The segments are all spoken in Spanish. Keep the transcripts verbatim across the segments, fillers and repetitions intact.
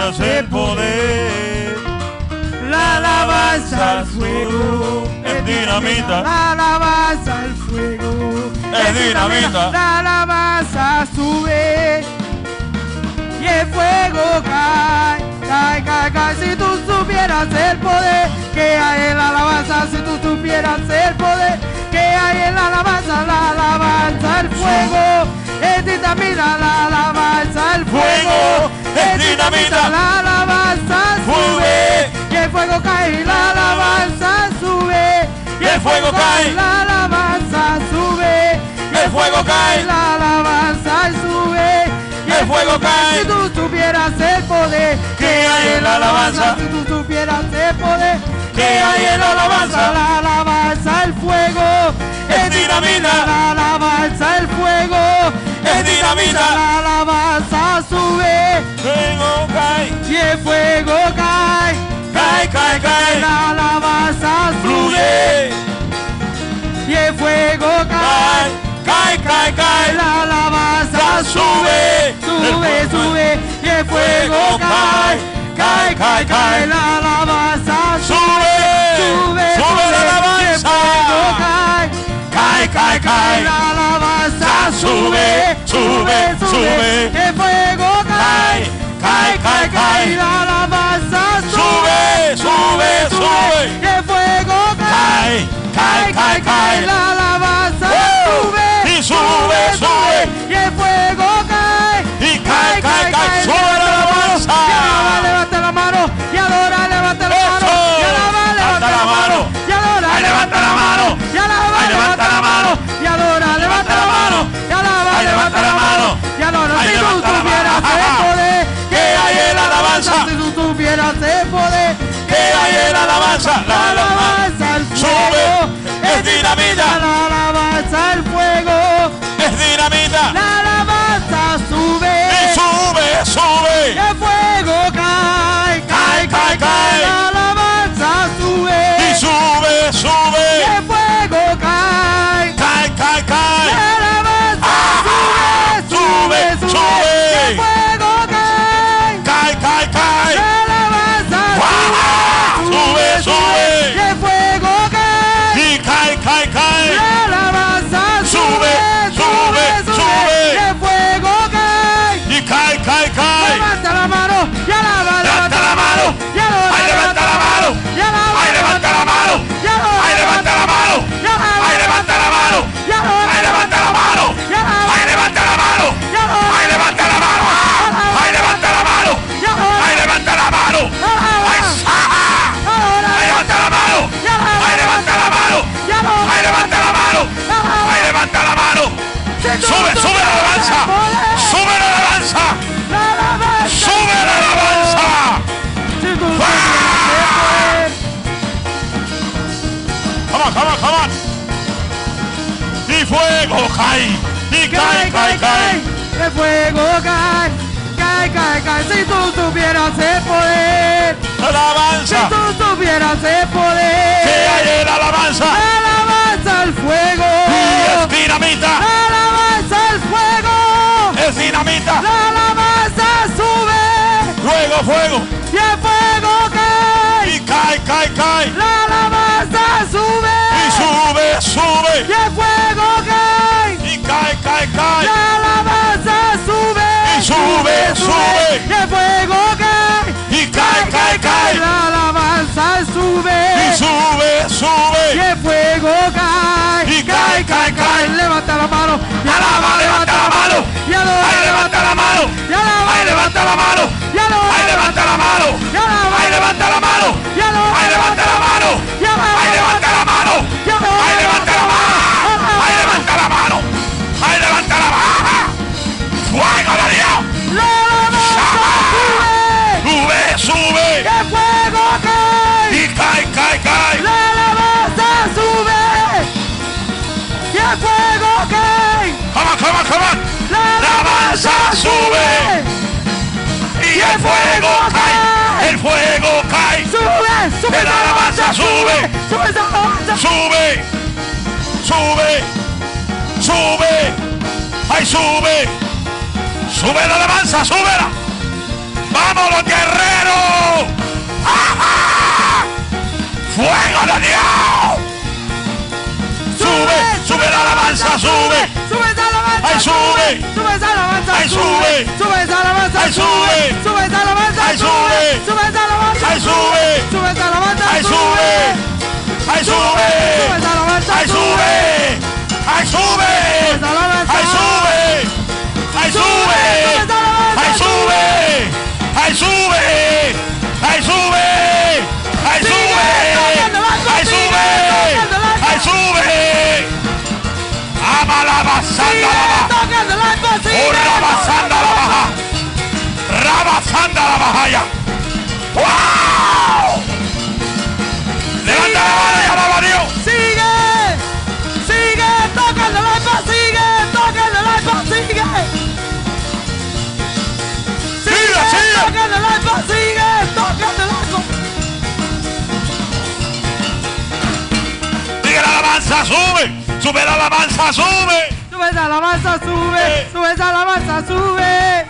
subieras el poder. La alabanza al fuego es dinamita. La alabanza al fuego es dinamita. La alabanza sube y el fuego cae, cae, cae, cae. Si tú supieras el poder que hay en la alabanza, si tú supieras el poder que hay en la alabanza, la alabanza al fuego es dinamita. La alabanza al fuego es dinamita. La alabanza sube y el fuego cae, la alabanza sube y el fuego cae, la alabanza sube y el fuego cae, la alabanza sube y el fuego cae. Si tú supieras el poder que hay en la alabanza, si tú supieras el poder que hay en la alabanza, la alabanza el fuego es dinamita. La alabanza el fuego es dinamita. La alabanza sube, Fuego cae y el fuego cae, cae, cae, cae. la alabanza sube y el fuego cae, cae, cae, cae. la alabanza sube, sube, sube y el fuego cae, cae, cae, cae, la alabanza sube, sube, sube la alabanza. y el fuego cae, Cae, cae, cae. la alabanza sube, sube, sube y el fuego cae, Cae, cae, cae. la alabanza Sube, sube, sube. y el fuego cae, Cae, cae, cae, cae. la alabanza ¡Uh! sube, Y sube, sube. y el fuego cae, Y cae, cae, cae. Sube la alabanza. y alaba, levanta la mano, y adora, levanta la mano, ¡Eso! y alaba, levanta la mano, y adora, Ahí levanta la mano. y alaba, Ahí levanta la mano. y adora, levanta la mano, y alaba, Ahí levanta la mano. y adora. Ahí Si tú levanta la tuvieras mano. el poder Que hay en la alabanza. si tú tuvieras el poder Que hay en la alabanza. La alabanza al sube. fuego Es dinamita. la alabanza al fuego, Es dinamita. la alabanza sube, Y sube, y sube. el fuego cae, Cae, cae, cae. la alabanza sube, Y sube, y sube. el fuego cae, Cae, cae, cae. la alabanza Ah, sube, sube, sube, sube. y el fuego cae, Cae, cae, cae. la alabanza Ah, sube, sube. y el fuego cae, Y cae, cae, cae. la alabanza Sube, sube, sube. y el fuego cae. Y cae, cae, cae. Levanta la mano, y alaba, Levanta la mano. y adora, Ahí levanta la mano. y alaba, Ahí levanta la mano. y adora, Ahí levanta la mano. y alaba, Ahí levanta la mano. y adora, Ahí levanta la mano. y alaba, Ahí levanta la mano. y adora, Ahí levanta la mano. Ahí levanta la mano. y adora, Ahí levanta la mano. Ahí sa- adora, Ahí levanta la mano. y alaba, Ahí levanta la mano. y adora, Ahí levanta la mano. Ahí levanta la mano. Sube, sube la alabanza. Sube la alabanza. la alabanza, Sube la alabanza. si tú ¡Ah! tuvieras Come on, come on, come on. Y fuego cae. Y cae, cae, cae. el fuego cae, cae, cae, cae, si tú tuvieras el poder, si Alabanza. tú tuvieras el poder, Que hay en la alabanza. alabanza al fuego, Y es dinamita. alabanza al fuego, Es dinamita. la alabanza sube, Fuego, fuego. y el fuego cae, Y cae, cae, cae. la alabanza sube, Y sube, sube. y el fuego cae, Y cae, cae, cae. la alabanza sube, Y sube, sube. y el fuego cae, Y cae, cae, cae. la alabanza sube, Y sube, y sube. el fuego cae, Y cae, cae, cae. levanta la mano, y Alaba, levanta la mano. y adora, Ahí levanta la mano. y alaba, Ahí levanta la mano. y adora, Ahí levanta la mano. y alaba, Ahí levanta la mano. y adora, Ahí levanta la mano. y alaba, Ahí levanta la mano. y adora, Ahí levanta la mano. Ahí levanta la mano. Ahí levanta la mano. Fuego de Dios. la alabanza sube, Sube, sube. y el fuego cae, Y cae, cae, cae. la alabanza sube, y el fuego cae, Come on, come on, come on. La alabanza sube. Y el fuego cae. El fuego cae. sube, sube, La alabanza sube. sube esa alabanza, Sube. Sube. Sube. Ay, sube. Sube la alabanza, súbela. Vamos los guerreros. ¡Gloria a Dios! Sube, sube la alabanza, sube. Sube esa alabanza. Ay, sube. Sube esa alabanza. Ay, sube. Sube esa alabanza. Ay, sube. Sube esa alabanza. Ay, sube. Sube esa alabanza. Ay, sube. Sube esa alabanza. Ay, sube. Ay, sube. Sube esa alabanza. Ay, sube. Ay, sube. Ay, sube. Ay, sube. Ay, sube. Ay, sube. Ay, sube. Ay, sube. Ay, sube. Ay, sube. Ama la basanda la baja. Oh, rabasanda la baja. Rabasanda la baja ya. ¡Wow! Levanta la mano y alaba a Dios. Sigue. Sigue. Toca el arpa. Sigue. Toca el arpa. Sigue. Sigue, sigue. Toca el arpa. Sigue. Toca el arpa. Sigue la alabanza, sube. Sube la alabanza, sube. Sube esa alabanza, sube. Sube esa alabanza, sube.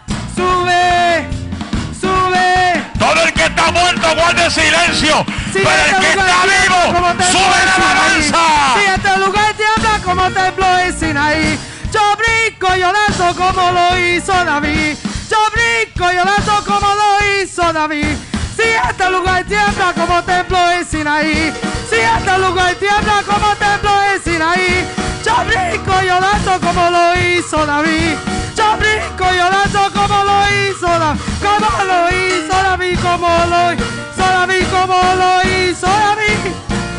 Sube. Sube. Todo el que está muerto guarde silencio. Si Pero el este que lugar está tiembla vivo, como templo sube de la Sinaí. Si alabanza. este lugar tiembla como templo de Sinaí, yo brinco y yo lanzo como lo hizo David. Yo brinco y yo lanzo como lo hizo David. Si este lugar tiembla como templo de Sinaí, si este lugar tiembla como templo de Sinaí, yo brinco y yo lanzo como lo hizo David. Yo brinco y yo lanzo como lo hizo David. Como lo hizo David, como lo hizo David, como lo hizo David.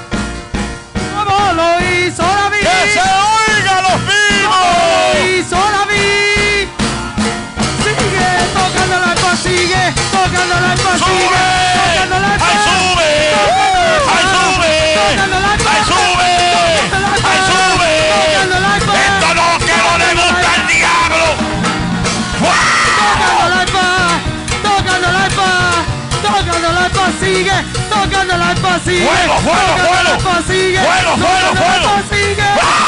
Como lo hizo David. Que se oiga los Como vivos. lo hizo David. Sigue tocando el arpa, sigue tocando el arpa, sigue tocando el arpa. Ay, sube. Ay, sube. Ay, sube. Ay, sube. Esto no que no le gusta al diablo. Tocando el arpa, tocando el arpa, tocando el arpa, sigue tocando el arpa, sigue Fuego, fuego, tocando el fuego. arpa, sigue Fuego, fuego, tocando el arpa, fuego. sigue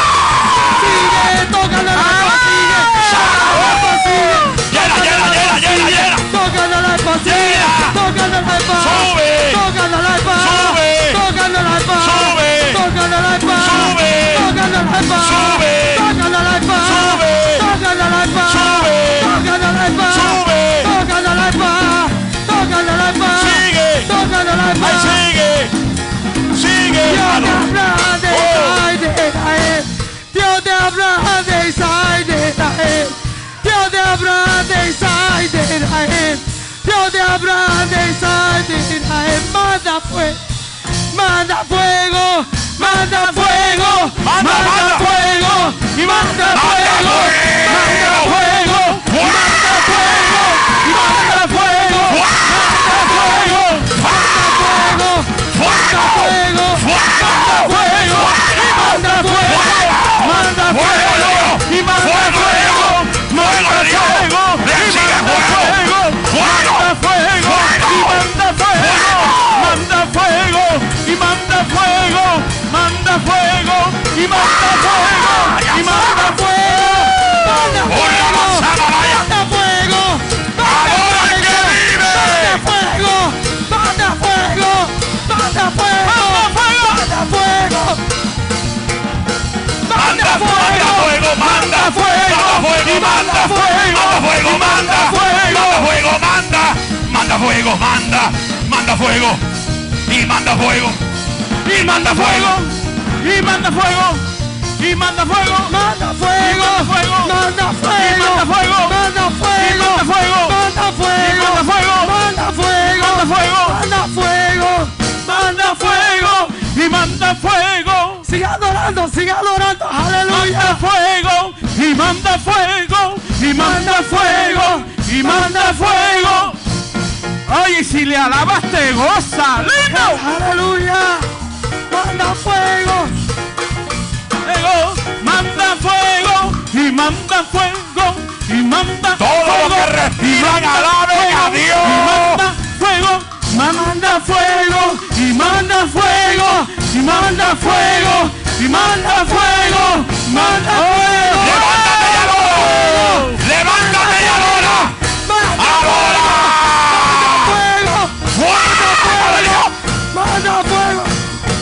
sigue tocando el arpa, sigue tocando el arpa, sigue Llena, llena, llena, llena, llena. tocando el arpa, sigue Llena. tocando el arpa, Sube. tocando el arpa, Sube. tocando el arpa, Sube. tocando el arpa, Sube. tocando el arpa, Sube. tocando el arpa, Sube. tocando el arpa, Sube. tocando el arpa, Sube. tocando el arpa, tocando el arpa, Sigue. tocando el arpa. Ay, sigue. Sigue, Dios te hermano. habla de Oh. Israel, Dios te habla de Israel, de Israel, Dios te habla de Israel, de Israel, Dios te habla de Israel, de Israel. Manda fuego, manda fuego, manda fuego, Manda, manda manda. fuego, y manda fuego, manda fuego, y manda fuego, y manda fuego, manda fuego, manda fuego, manda fuego, manda fuego, y manda fuego, manda fuego, y manda fuego, manda fuego, y manda fuego, manda fuego, y manda fuego, manda fuego, y manda fuego, manda fuego, y manda fuego, y manda fuego, manda fuego, manda fuego, Ahora el que vive. manda fuego, manda fuego, manda fuego, manda fuego, Manda fuego, manda fuego, manda fuego, manda fuego, manda, manda fuego, manda, manda fuego, manda, manda fuego, y manda fuego, y manda fuego, y manda fuego, y manda fuego, manda fuego, manda fuego, manda fuego, manda fuego, manda fuego, manda fuego, manda fuego, manda fuego, manda fuego, manda fuego, manda fuego, y manda fuego. Sigue adorando, sigue adorando, aleluya. Manda fuego, y manda fuego, y manda fuego, y manda fuego. Oye, si le alabas te goza, lindo. Aleluya. Manda fuego. Fuego, manda fuego, y manda fuego, y manda todo fuego, lo que respiran, y manda alaben a fuego, Dios. y manda fuego, manda fuego, y manda fuego, y manda fuego, y manda fuego, manda fuego. levántate y adora, levántate y adora, adora, Fuego, fuego de Dios, manda fuego,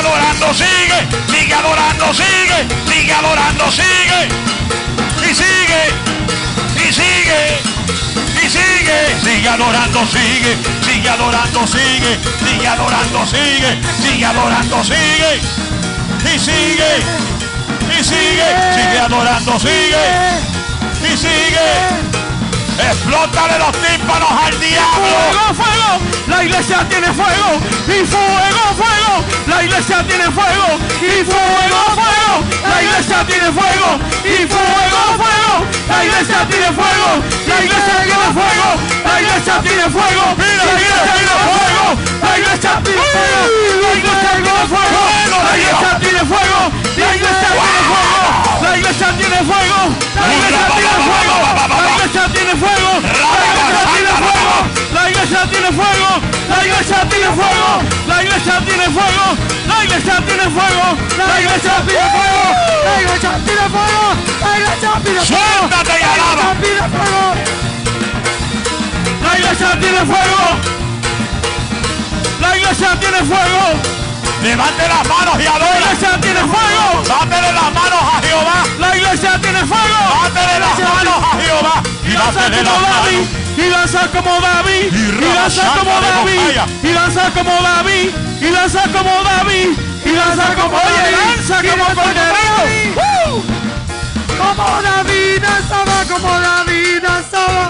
adorando, sigue, sigue adorando, sigue, sigue adorando, sigue, y sigue, y sigue, y sigue, sigue adorando, sigue, sigue adorando, sigue, sigue adorando, sigue, sigue adorando, sigue, y sigue, y sigue, sigue adorando, sigue, y sigue. Explótale los tímpanos al diablo. Fuego, fuego, la iglesia tiene fuego. Y fuego, fuego, la iglesia tiene fuego. Y fuego, fuego, la iglesia tiene fuego. Y fuego, fuego, la iglesia tiene fuego. La iglesia tiene fuego. La iglesia tiene fuego. La iglesia tiene fuego. La iglesia tiene fuego. La iglesia tiene fuego. La iglesia tiene fuego. La iglesia tiene fuego. La iglesia tiene fuego. La iglesia tiene fuego. La iglesia tiene fuego. La iglesia tiene fuego. La iglesia tiene fuego. La iglesia tiene fuego. La iglesia tiene fuego. La iglesia tiene fuego. La iglesia tiene fuego. La iglesia tiene fuego. Suéltate y alaba. La iglesia tiene fuego. La iglesia tiene fuego. Levante las manos y La adora. iglesia tiene fuego. Dátele las manos a Jehová. La iglesia tiene fuego. Dátele las manos a Jehová. Y Y lanza dátele las como manos. David. Y lanza como David. Y lanza como David. Y lanza como David. Y lanza como David. Y lanza como Oye, lanza como Corderito. ¡Uh! Como David danzaba, como David danzaba.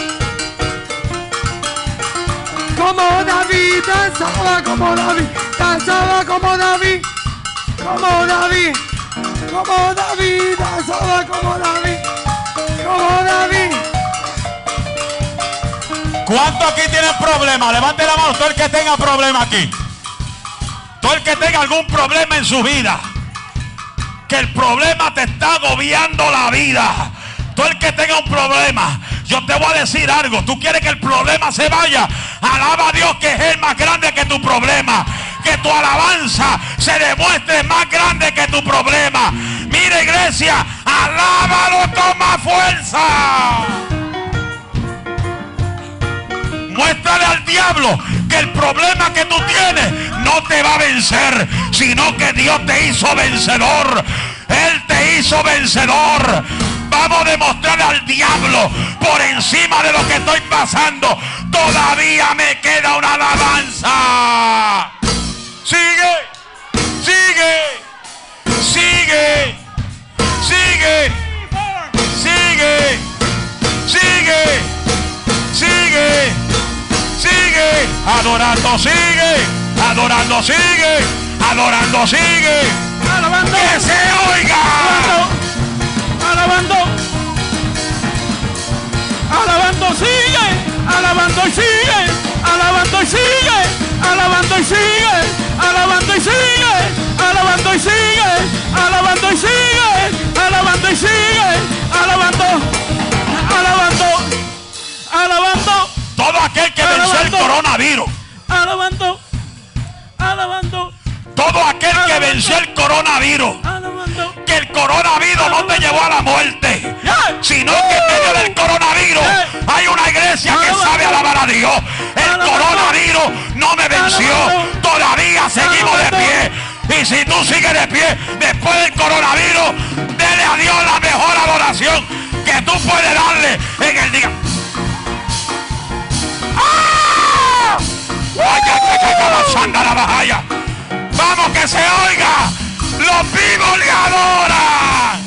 Como David danzaba, como David danzaba, como David. Como David. Como David danzaba, como David. Como David. ¿Cuántos aquí tienen problemas? Levante la mano todo el que tenga problema aquí. Todo el que tenga algún problema en su vida. Que el problema te está agobiando la vida. Todo el que tenga un problema. Yo te voy a decir algo. Tú quieres que el problema se vaya. Alaba a Dios que es el más grande que tu problema. Que tu alabanza se demuestre más grande que tu problema. Mira, iglesia, alábalo con más fuerza. Muéstrale al diablo que el problema que tú tienes no te va a vencer, sino que Dios te hizo vencedor. Él te hizo vencedor. Vamos a demostrarle al diablo, por encima de lo que estoy pasando, todavía me queda una alabanza. Sigue, sigue, sigue, sigue, sigue, sigue, sigue, sigue, adorando, sigue, adorando, sigue, adorando, sigue, Alabando. que se oiga. Alabando. Alabando sigue. Alabando y sigue. Alabando y sigue. Alabando y sigue. Alabando y sigue. Alabando y sigue. Alabando y sigue. Alabando y sigue. Alabando. Alabando. Alabando. Todo aquel que venció el coronavirus. Alabando. Alabando. Todo aquel que venció el coronavirus. Alabando. Que el coronavirus no te llevó a la muerte, sino que en medio del coronavirus hay una iglesia que sabe alabar a Dios. El coronavirus no me venció. Todavía seguimos de pie. Y si tú sigues de pie después del coronavirus, dele a Dios la mejor adoración que tú puedes darle en el día. ¡Ah! Vamos, que se oiga. Los vivos le adoran.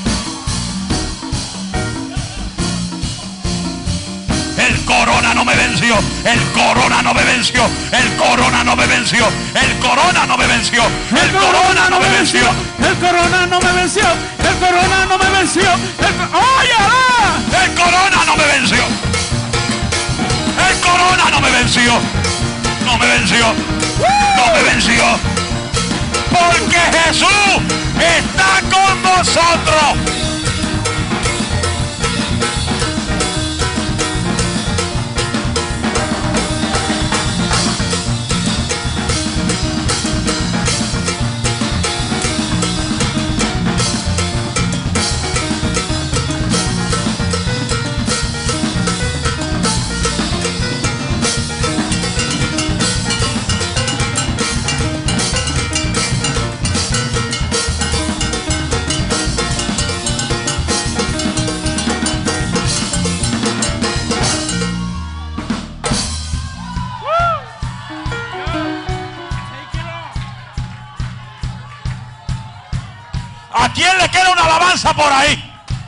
El corona no me venció. El corona no me venció. El corona no me venció. El corona no me venció. El corona no me venció. El corona no me venció. El corona no me venció. ¡Oye! El corona no me venció. El corona no me venció. No me venció. No me venció. Porque Jesús está con nosotros. ¿A quién le queda una alabanza por ahí?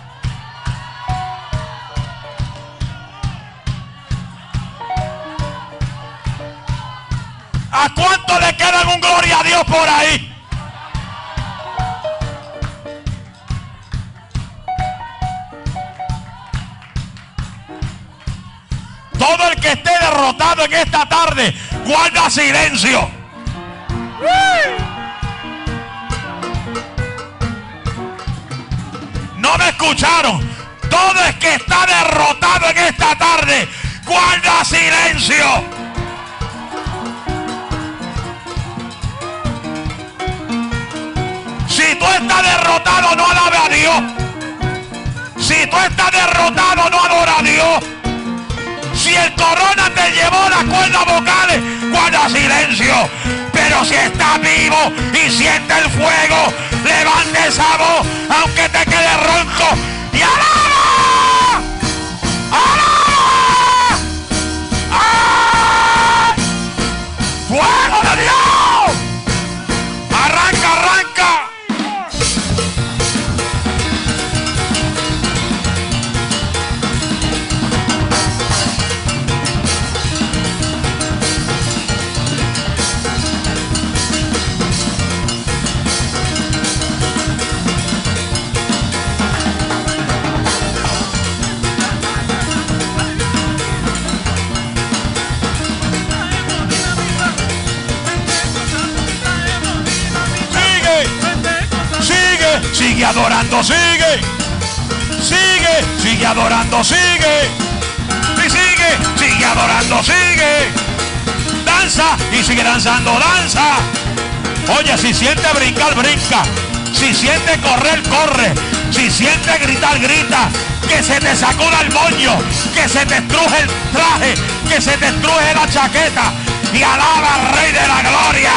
¿A cuánto le queda un gloria a Dios por ahí? Todo el que esté derrotado en esta tarde, guarda silencio. No me escucharon. Todo el que está derrotado en esta tarde, guarda silencio. Si tú estás derrotado, no alabe a Dios. Si tú estás derrotado, no adora a Dios. Si el corona te llevó las cuerdas vocales, guarda silencio. Pero si estás vivo y siente el fuego, levante esa voz, aunque te quede ronco, y alaba. ¡Alaba! ¡Ah! ¡Fuego de Dios! ¡Arranca, arranca! Sigue adorando, sigue. Sigue, sigue adorando, sigue. Y sigue, sigue adorando, sigue. Danza y sigue danzando, danza. Oye, si siente brincar, brinca. Si siente correr, corre. Si siente gritar, grita. Que se te sacuda el moño. Que se te estruje el traje. Que se te estruje la chaqueta. Y alaba al Rey de la Gloria.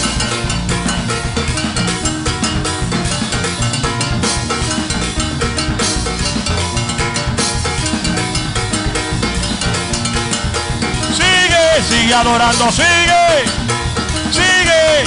Sigue adorando, sigue, sigue.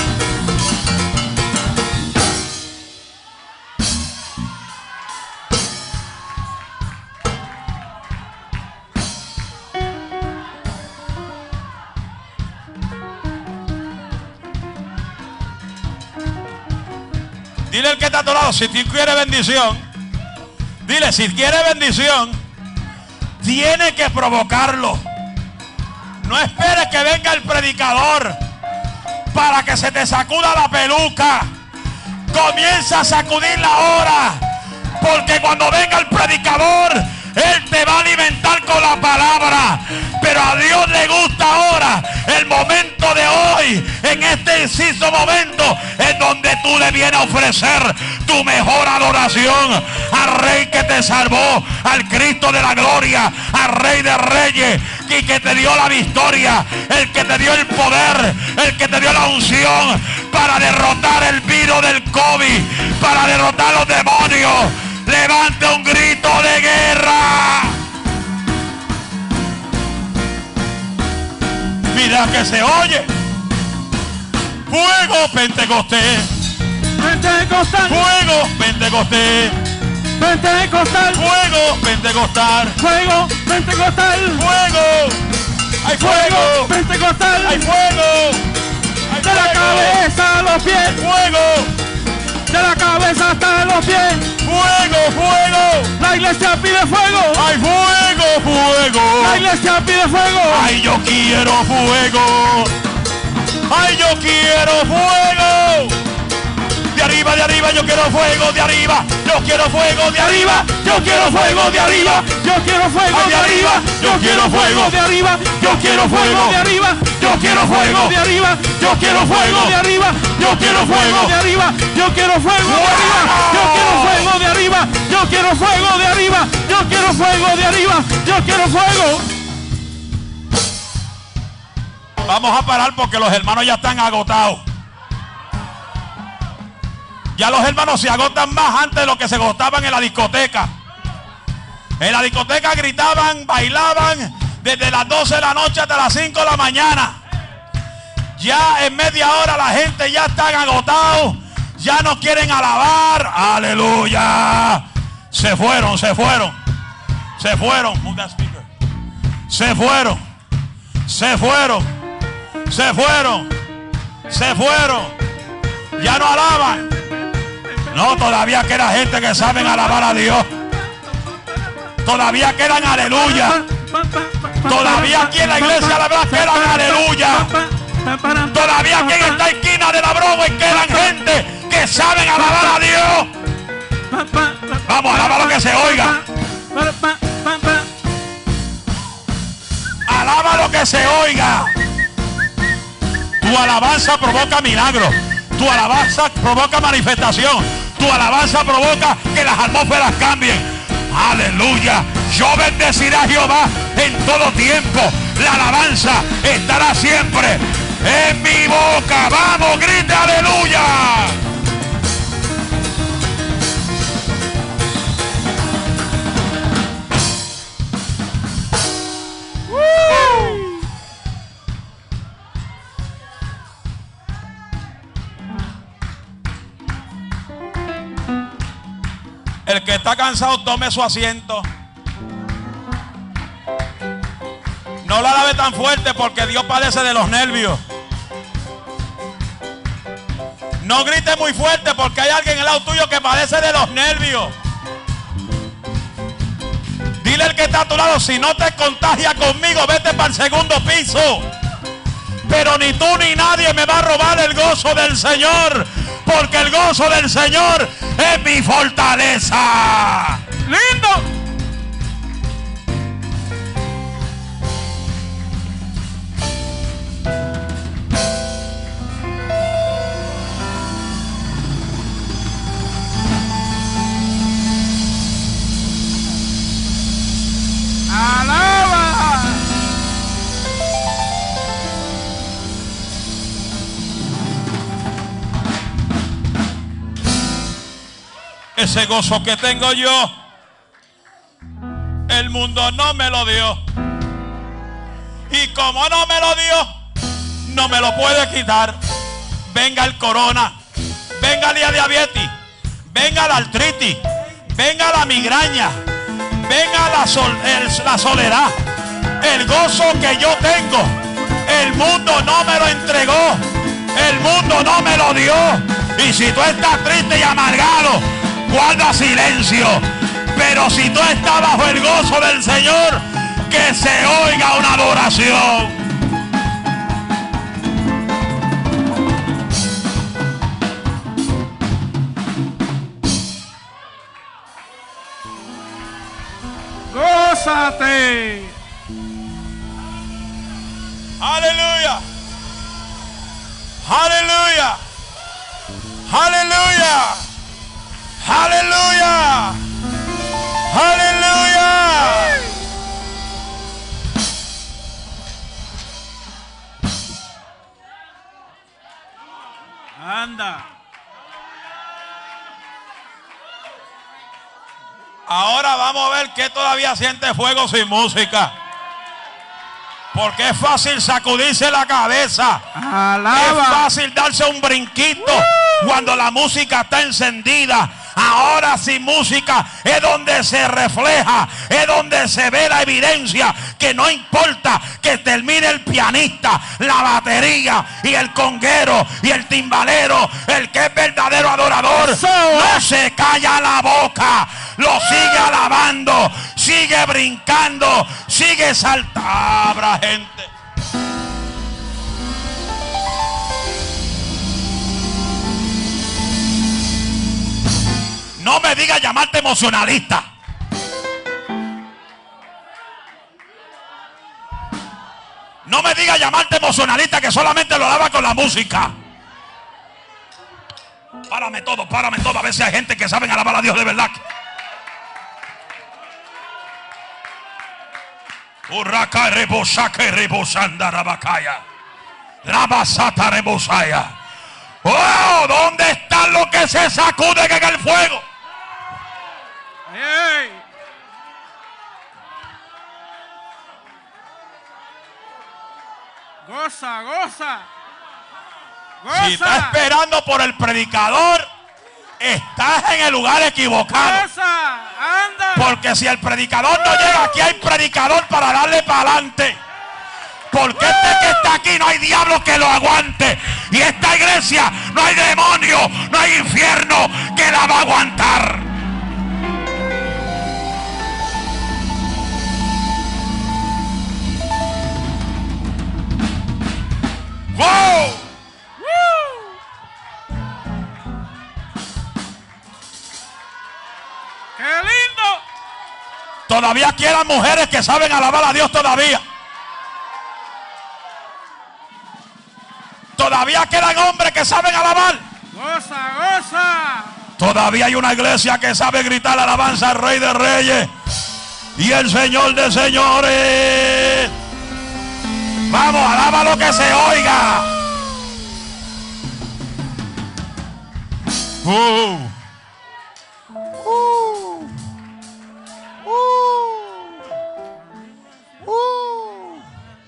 Dile al que está a tu lado, si tú quieres bendición, dile, si quiere bendición, tiene que provocarlo. No esperes que venga el predicador para que se te sacuda la peluca. Comienza a sacudirla ahora, porque cuando venga el predicador, él te va a alimentar con la palabra. Pero a Dios le gusta ahora el momento de hoy, en este inciso momento, en donde tú le vienes a ofrecer tu mejor adoración al Rey que te salvó, al Cristo de la gloria, al Rey de Reyes, y que te dio la victoria, el que te dio el poder, el que te dio la unción para derrotar el virus del COVID, para derrotar los demonios. Levante un grito de guerra. Mira que se oye. Fuego Pentecostés. Pentecostal. Fuego Pentecostés. Pentecostal. Fuego Pentecostal. Fuego Pentecostal. Fuego. Hay fuego. Pentecostal. Hay fuego. Hay de la cabeza a los pies. Fuego. De la cabeza hasta los pies. Fuego, fuego. La iglesia pide fuego. Hay fuego, fuego. La iglesia pide fuego. Ay, yo quiero fuego. Ay, yo quiero fuego. De arriba, de arriba, yo quiero fuego, de arriba. Yo quiero fuego, de arriba. Yo quiero fuego, de arriba. Yo quiero fuego Ay, de arriba. Yo quiero fuego de arriba. Yo quiero fuego de arriba. Yo quiero fuego de arriba. Yo quiero fuego de arriba. Yo quiero fuego de arriba. Yo quiero fuego de arriba. Yo quiero fuego de arriba. Yo quiero fuego de arriba. Yo quiero fuego de arriba. Yo quiero fuego. Vamos a parar porque los hermanos ya están agotados. Ya los hermanos se agotan más antes de lo que se agotaban en la discoteca. En la discoteca gritaban, bailaban desde las doce de la noche hasta las cinco de la mañana. Ya en media hora la gente ya está agotados. ya no quieren alabar. Aleluya. Se fueron, se fueron. Se fueron. Se fueron. Se fueron. Se fueron. Se fueron. Ya no alaban. No, todavía queda gente que saben alabar a Dios. Todavía quedan aleluya. Todavía aquí en la iglesia la verdad quedan aleluya. Todavía aquí en esta esquina de la Broadway quedan gente que saben alabar a Dios. Vamos, alaba lo que se oiga. Alaba lo que se oiga. Tu alabanza provoca milagros. Tu alabanza provoca manifestación. Tu alabanza provoca que las atmósferas cambien. Aleluya. Yo bendeciré a Jehová en todo tiempo. La alabanza estará siempre en mi boca. Vamos, grite aleluya. El que está cansado tome su asiento. No la lave tan fuerte porque Dios padece de los nervios. No grite muy fuerte porque hay alguien al lado tuyo que padece de los nervios. Dile al que está a tu lado, si no te contagia conmigo, vete para el segundo piso. Pero ni tú ni nadie me va a robar el gozo del Señor, porque el gozo del Señor es mi fortaleza. ¡Lindo! ¡Alaba! Ese gozo que tengo yo, el mundo no me lo dio. Y como no me lo dio, no me lo puede quitar. Venga el corona, venga la diabetes, venga la artritis, venga la migraña, venga la, sol, el, la soledad. El gozo que yo tengo, el mundo no me lo entregó. El mundo no me lo dio. Y si tú estás triste y amargado, guarda silencio. Pero si tú estás bajo el gozo del Señor, que se oiga una adoración. ¡Gózate! Aleluya. Aleluya. Aleluya. Aleluya. Aleluya. Anda. Ahora vamos a ver que todavía siente fuego sin música. Porque es fácil sacudirse la cabeza. Alaba. Es fácil darse un brinquito uh. cuando la música está encendida. Ahora sin música es donde se refleja, es donde se ve la evidencia que no importa que termine el pianista, la batería y el conguero y el timbalero, el que es verdadero adorador no se calla la boca, lo sigue alabando, sigue brincando, sigue saltando. Habrá gente. No me digas llamarte emocionalista. No me digas llamarte emocionalista que solamente lo alaba con la música. Párame todo, párame todo. A ver si hay gente que saben alabar a Dios de verdad. Urraca rebosaca y rebosanda rabacaya. Rabasata rebosaya. Oh, ¿dónde están los que se sacuden en el fuego? ¡Hey! Goza, goza. Goza. Si está esperando por el predicador, estás en el lugar equivocado. Anda. Porque si el predicador no llega aquí, hay predicador para darle para adelante. Porque este que está aquí no hay diablo que lo aguante. Y esta iglesia no hay demonio, no hay infierno que la va a aguantar. ¡Wow! ¡Qué lindo! Todavía quedan mujeres que saben alabar a Dios todavía. Todavía quedan hombres que saben alabar. Goza, goza. Todavía hay una iglesia que sabe gritar alabanza al Rey de Reyes y el Señor de Señores. Vamos, alaba lo que se oiga. Uh. Uh. Uh. Uh.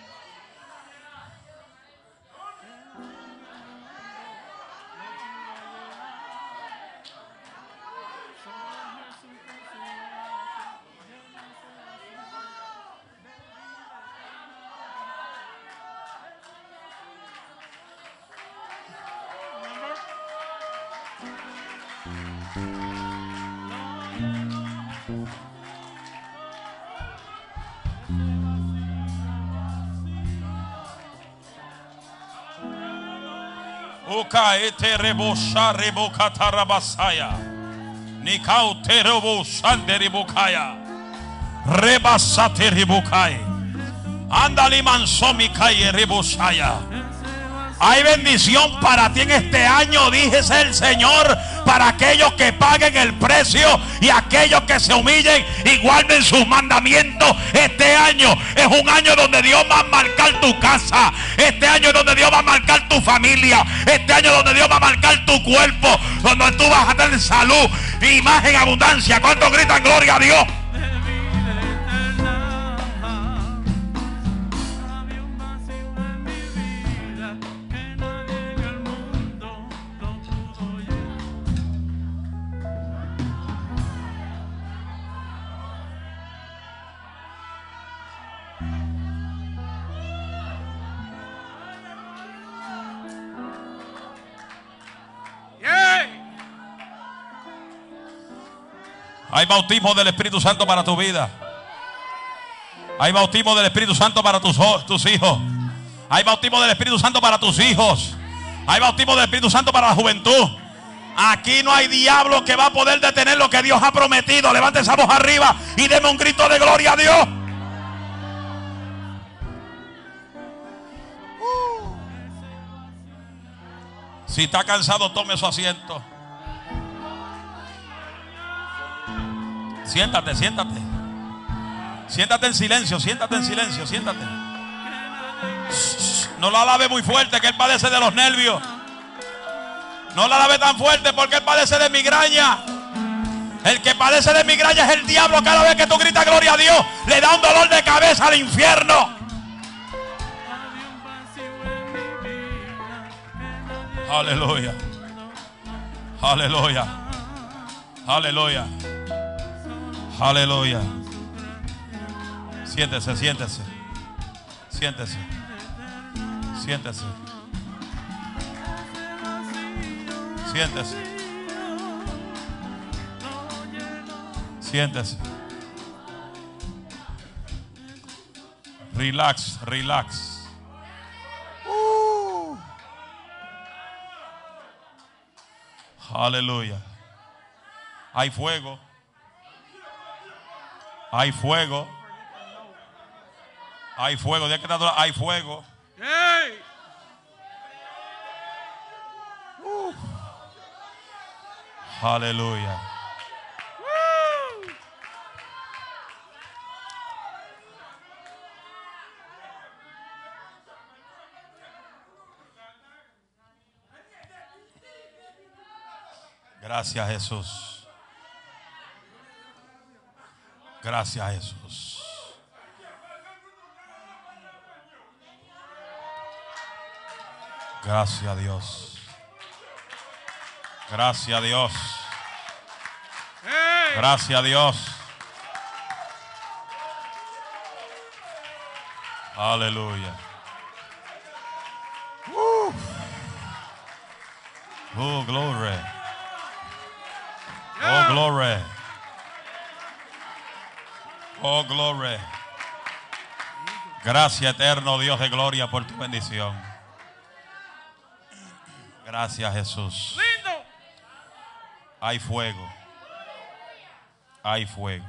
Uka ete rebosha rebokata rabasaya. Nikau terebo shande rebokaya. Rebasate rebokai. Andali mansomi kai rebosaya. Hay bendición para ti en este año, dice el Señor, para aquellos que paguen el precio y aquellos que se humillen y guarden sus mandamientos. Este año es un año donde Dios va a marcar tu casa. Este año es donde Dios va a marcar tu familia. Este año es donde Dios va a marcar tu cuerpo, donde tú vas a tener salud y más en abundancia. ¿Cuántos gritan gloria a Dios? Hay bautismo del Espíritu Santo para tu vida. Hay bautismo del Espíritu Santo para tus, tus hijos. Hay bautismo del Espíritu Santo para tus hijos. Hay bautismo del Espíritu Santo para la juventud. Aquí no hay diablo que va a poder detener lo que Dios ha prometido. Levante esa voz arriba y deme un grito de gloria a Dios. Si está cansado, tome su asiento. Siéntate, siéntate. Siéntate en silencio, siéntate en silencio, siéntate. No la alabe muy fuerte, que él padece de los nervios. No la alabe tan fuerte porque él padece de migraña. El que padece de migraña es el diablo. Cada vez que tú gritas gloria a Dios, le da un dolor de cabeza al infierno. Aleluya. Aleluya. Aleluya. Aleluya. Siéntese, siéntese. Siéntese. Siéntese. Siéntese. Siéntese. Relax, relax. Uh. Aleluya. Hay fuego. Hay fuego. Hay fuego. Hay fuego. Hey. Uh. Aleluya. Woo. Gracias, Jesús. Gracias, Jesús. Gracias a Dios. Gracias a Dios. Gracias a Dios. Aleluya. Uh. Oh, glory. Oh, glory. Oh, glory. Gracias, eterno Dios de gloria, por tu bendición. Gracias, Jesús. Lindo. Hay fuego. Hay fuego.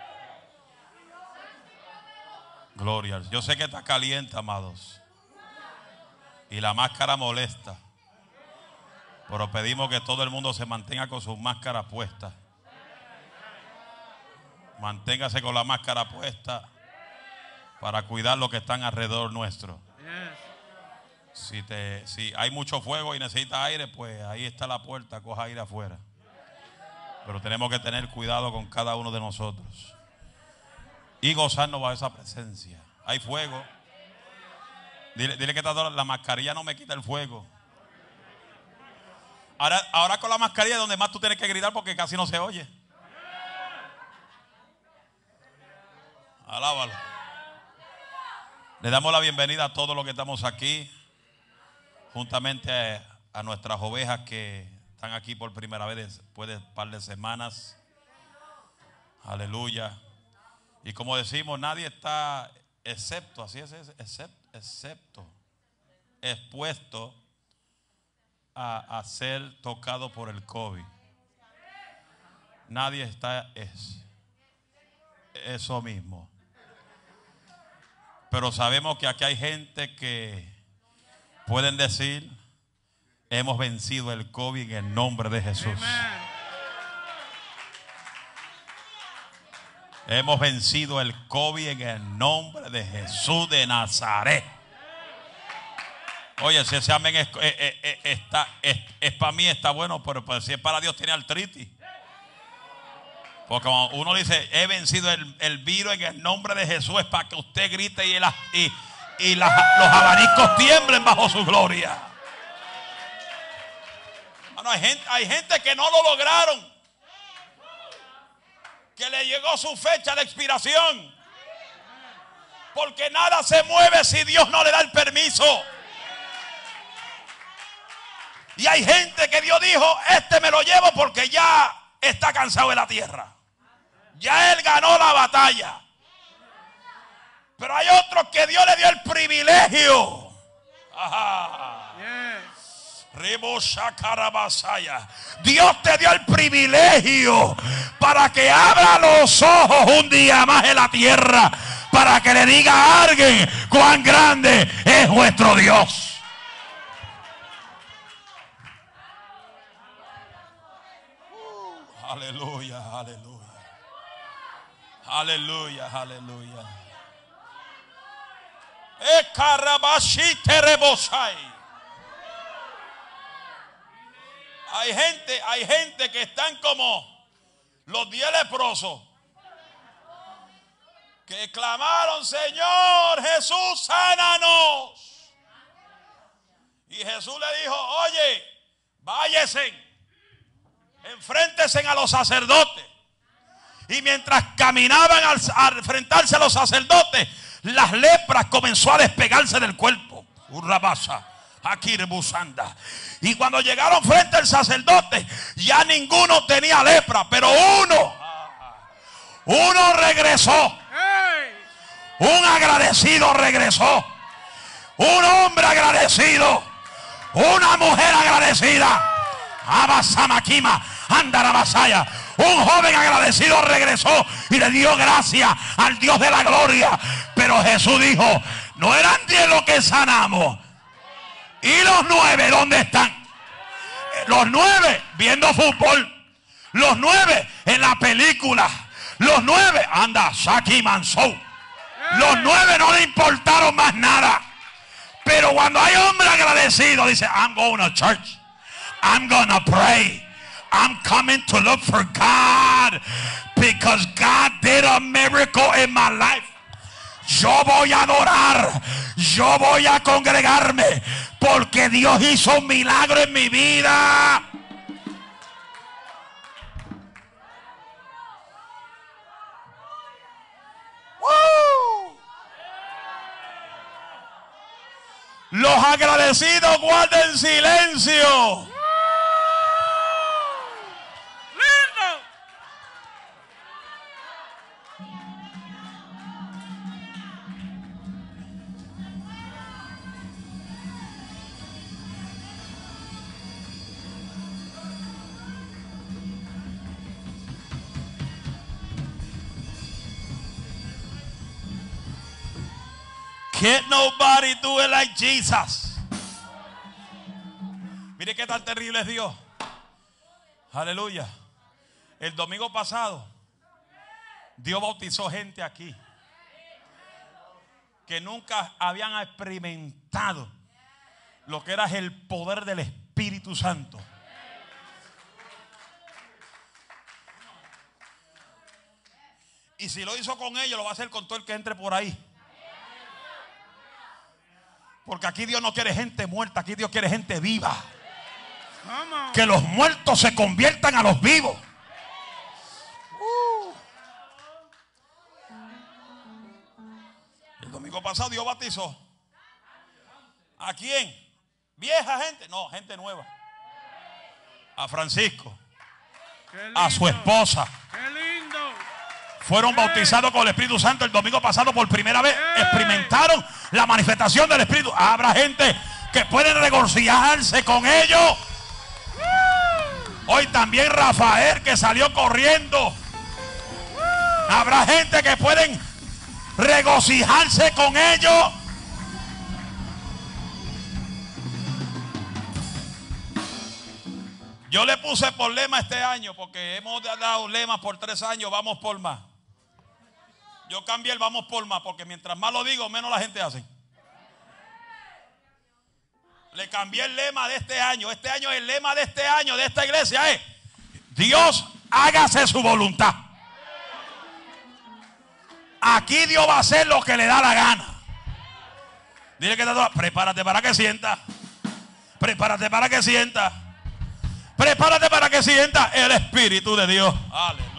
Gloria. Yo sé que está caliente, amados. Y la máscara molesta. Pero pedimos que todo el mundo se mantenga con sus máscaras puestas. Manténgase con la máscara puesta para cuidar lo que están alrededor nuestro. Si, te, si hay mucho fuego y necesitas aire, pues ahí está la puerta, coja aire afuera. Pero tenemos que tener cuidado con cada uno de nosotros y gozarnos bajo esa presencia. Hay fuego. Dile, dile que la mascarilla no me quita el fuego. Ahora, ahora con la mascarilla es donde más tú tienes que gritar porque casi no se oye. Alábalo. Le damos la bienvenida a todos los que estamos aquí, juntamente a, a nuestras ovejas que están aquí por primera vez después de un par de semanas. Aleluya. Y como decimos, nadie está excepto, así es, excepto, excepto expuesto a, a ser tocado por el COVID. Nadie está es, eso mismo. Pero sabemos que aquí hay gente que pueden decir: hemos vencido el COVID en el nombre de Jesús. Amen. Hemos vencido el COVID en el nombre de Jesús de Nazaret. Oye, si ese amén es, es, es, está, es, es para mí está bueno, pero pues, si es para Dios tiene artritis. Porque cuando uno dice he vencido el, el virus en el nombre de Jesús, es para que usted grite y, la, y, y la, los abanicos tiemblen bajo su gloria. Bueno, hay, gente, hay gente que no lo lograron, que le llegó su fecha de expiración, porque nada se mueve si Dios no le da el permiso. Y hay gente que Dios dijo: este me lo llevo porque ya está cansado de la tierra. Ya él ganó la batalla. Pero hay otros que Dios le dio el privilegio. Ajá. Dios te dio el privilegio para que abra los ojos un día más en la tierra, para que le diga a alguien cuán grande es vuestro Dios. Uh, aleluya, aleluya. Aleluya, aleluya. Hay gente, hay gente que están como los diez leprosos que clamaron: Señor Jesús, sánanos. Y Jesús le dijo: oye, váyase, enfréntense a los sacerdotes. Y mientras caminaban al, al enfrentarse a los sacerdotes, las lepras comenzó a despegarse del cuerpo. Urrabasa, Akirbusanda. Y cuando llegaron frente al sacerdote, ya ninguno tenía lepra, pero uno, uno regresó. Un agradecido regresó. Un hombre agradecido. Una mujer agradecida. Abasamakima, Andarabasaya. Un joven agradecido regresó y le dio gracias al Dios de la gloria. Pero Jesús dijo: no eran diez los que sanamos. ¿Y los nueve dónde están? Los nueve viendo fútbol. Los nueve en la película. Los nueve, anda, Saki Mansou. Los nueve no le importaron más nada. Pero cuando hay hombre agradecido, dice: I'm going to church. I'm going to pray. I'm coming to look for God because God did a miracle in my life. Yo voy a adorar, yo voy a congregarme porque Dios hizo un milagro en mi vida. Los agradecidos guarden silencio. Can't nobody do it like Jesus. Mire qué tan terrible es Dios. Aleluya. El domingo pasado Dios bautizó gente aquí que nunca habían experimentado lo que era el poder del Espíritu Santo. Y si lo hizo con ellos, lo va a hacer con todo el que entre por ahí. Porque aquí Dios no quiere gente muerta, aquí Dios quiere gente viva. Que los muertos se conviertan a los vivos. Uh. El domingo pasado Dios bautizó. ¿A quién? ¿Vieja gente? No, gente nueva. A Francisco. A su esposa. ¡Qué lindo! Fueron bautizados con el Espíritu Santo el domingo pasado por primera vez. Experimentaron la manifestación del Espíritu. Habrá gente que puede regocijarse con ellos. Hoy también Rafael, que salió corriendo. Habrá gente que pueden regocijarse con ellos. Yo le puse por lema este año, porque hemos dado lemas por tres años, vamos por más. Yo cambié el vamos por más, porque mientras más lo digo, menos la gente hace. Le cambié el lema de este año. Este año, el lema de este año, de esta iglesia es: Dios, hágase su voluntad. Aquí Dios va a hacer lo que le da la gana. Dile que te toca, prepárate para que sienta. Prepárate para que sienta. Prepárate para que sienta el Espíritu de Dios. Aleluya.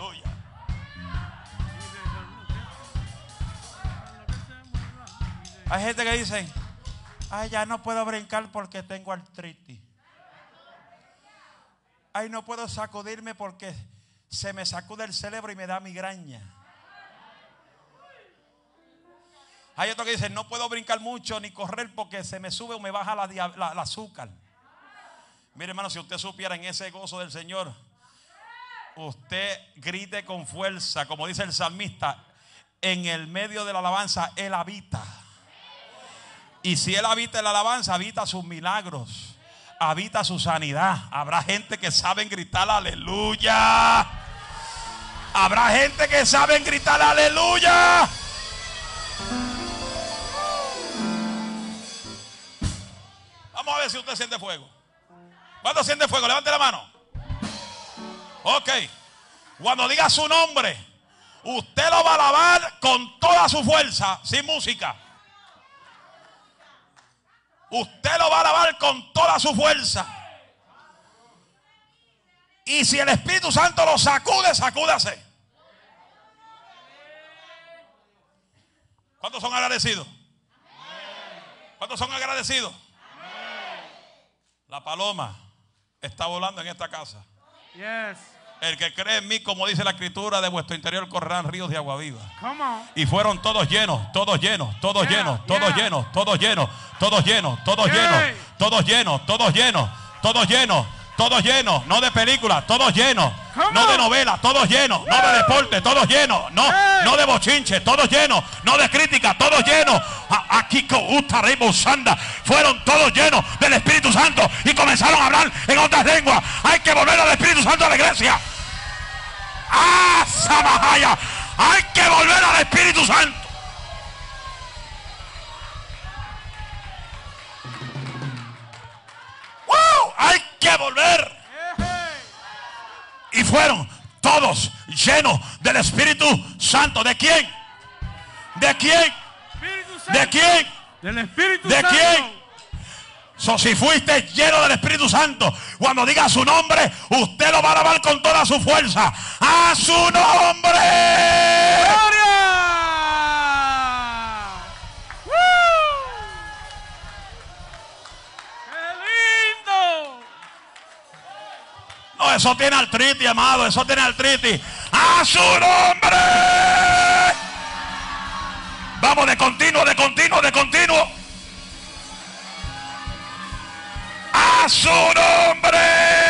Hay gente que dice: ay, ya no puedo brincar porque tengo artritis. Ay, no puedo sacudirme porque se me sacude el cerebro y me da migraña. Hay otro que dice: no puedo brincar mucho ni correr porque se me sube o me baja la, la, la azúcar. Mire, hermano, si usted supiera en ese gozo del Señor, usted grite con fuerza, como dice el salmista: en el medio de la alabanza Él habita. Y si Él habita en la alabanza, habita sus milagros, habita su sanidad. Habrá gente que sabe gritar aleluya. Habrá gente que sabe gritar aleluya. Vamos a ver si usted siente fuego. ¿Cuándo siente fuego? Levante la mano. Ok. Cuando diga su nombre, usted lo va a alabar con toda su fuerza, sin música. Usted lo va a alabar con toda su fuerza. Y si el Espíritu Santo lo sacude, sacúdase. ¿Cuántos son agradecidos? ¿Cuántos son agradecidos? La paloma está volando en esta casa. Yes. El que cree en mí, como dice la escritura, de vuestro interior correrán ríos de agua viva. Come on. Y fueron todos llenos, todos llenos, todos Yeah, llenos, todos yeah. llenos, todos llenos, todos llenos, todos Yeah. llenos, todos llenos, todos llenos, todos llenos, todos llenos, no de películas, todos llenos, Come no de on. novelas, todos llenos, no de deporte, todos llenos, no, Hey. no de bochinche, todos llenos, no de crítica, todos llenos. A- Aquí con Utarebo Sanda fueron todos llenos del Espíritu Santo y comenzaron a hablar en otras lenguas. Hay que volver al Espíritu Santo a la iglesia. ¡Ah, Samahaya! Hay que volver al Espíritu Santo. ¡Wow! Hay que volver. Y fueron todos llenos del Espíritu Santo. ¿De quién? ¿De quién? Espíritu Santo. ¿De quién? Del Espíritu ¿De Santo. quién? So, si fuiste lleno del Espíritu Santo, cuando diga su nombre, usted lo va a alabar con toda su fuerza. ¡A su nombre! ¡Gloria! ¡Woo! No, eso tiene artritis, amado. Eso tiene artritis. ¡A su nombre! Vamos de continuo, de continuo, de continuo. ¡A su nombre!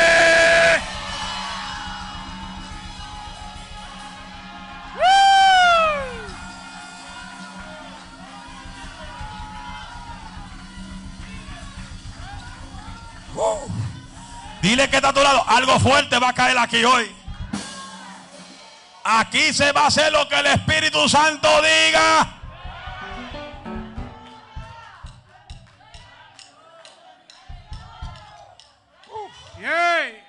Uh. Dile que está a tu lado. Algo fuerte va a caer aquí hoy. Aquí se va a hacer lo que el Espíritu Santo diga. Uh. Yeah.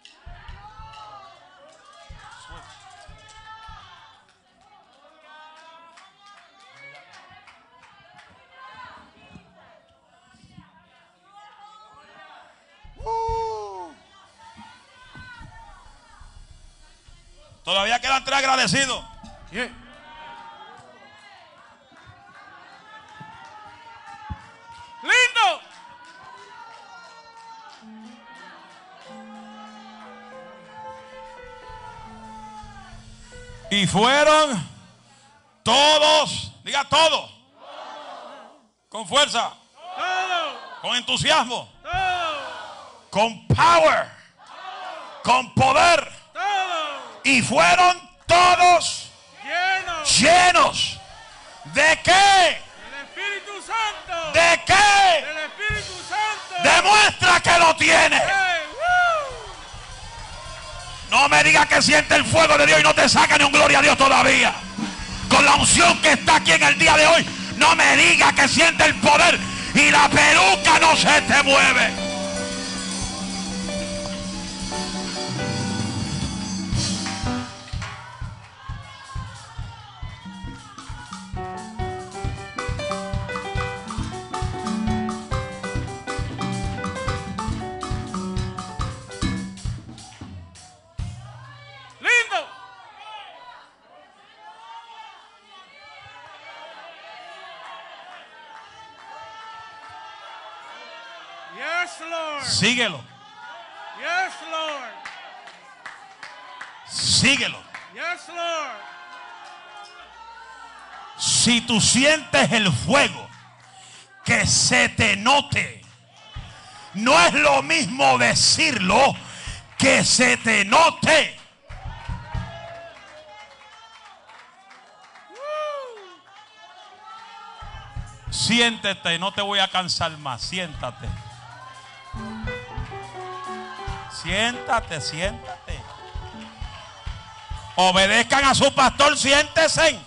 Todavía quedan tres agradecidos. Yeah. Lindo. Y fueron todos, diga todos, con fuerza, Todo. con entusiasmo, Todo. con power, con poder. Todo. Y fueron todos Lleno. llenos. ¿De qué? El Espíritu Santo. ¿De qué? El Espíritu Santo. Demuestra que lo tiene. Hey, woo. No me digas que siente el fuego de Dios y no te saca ni un gloria a Dios todavía. Con la unción que está aquí en el día de hoy, no me digas que siente el poder y la peluca no se te mueve. Yes, Lord. Síguelo. Yes, Lord. Síguelo. Yes, Lord. Si tú sientes el fuego, que se te note. No es lo mismo decirlo que se te note. Siéntete, no te voy a cansar más. Siéntate. Siéntate, siéntate. Obedezcan a su pastor, siéntese.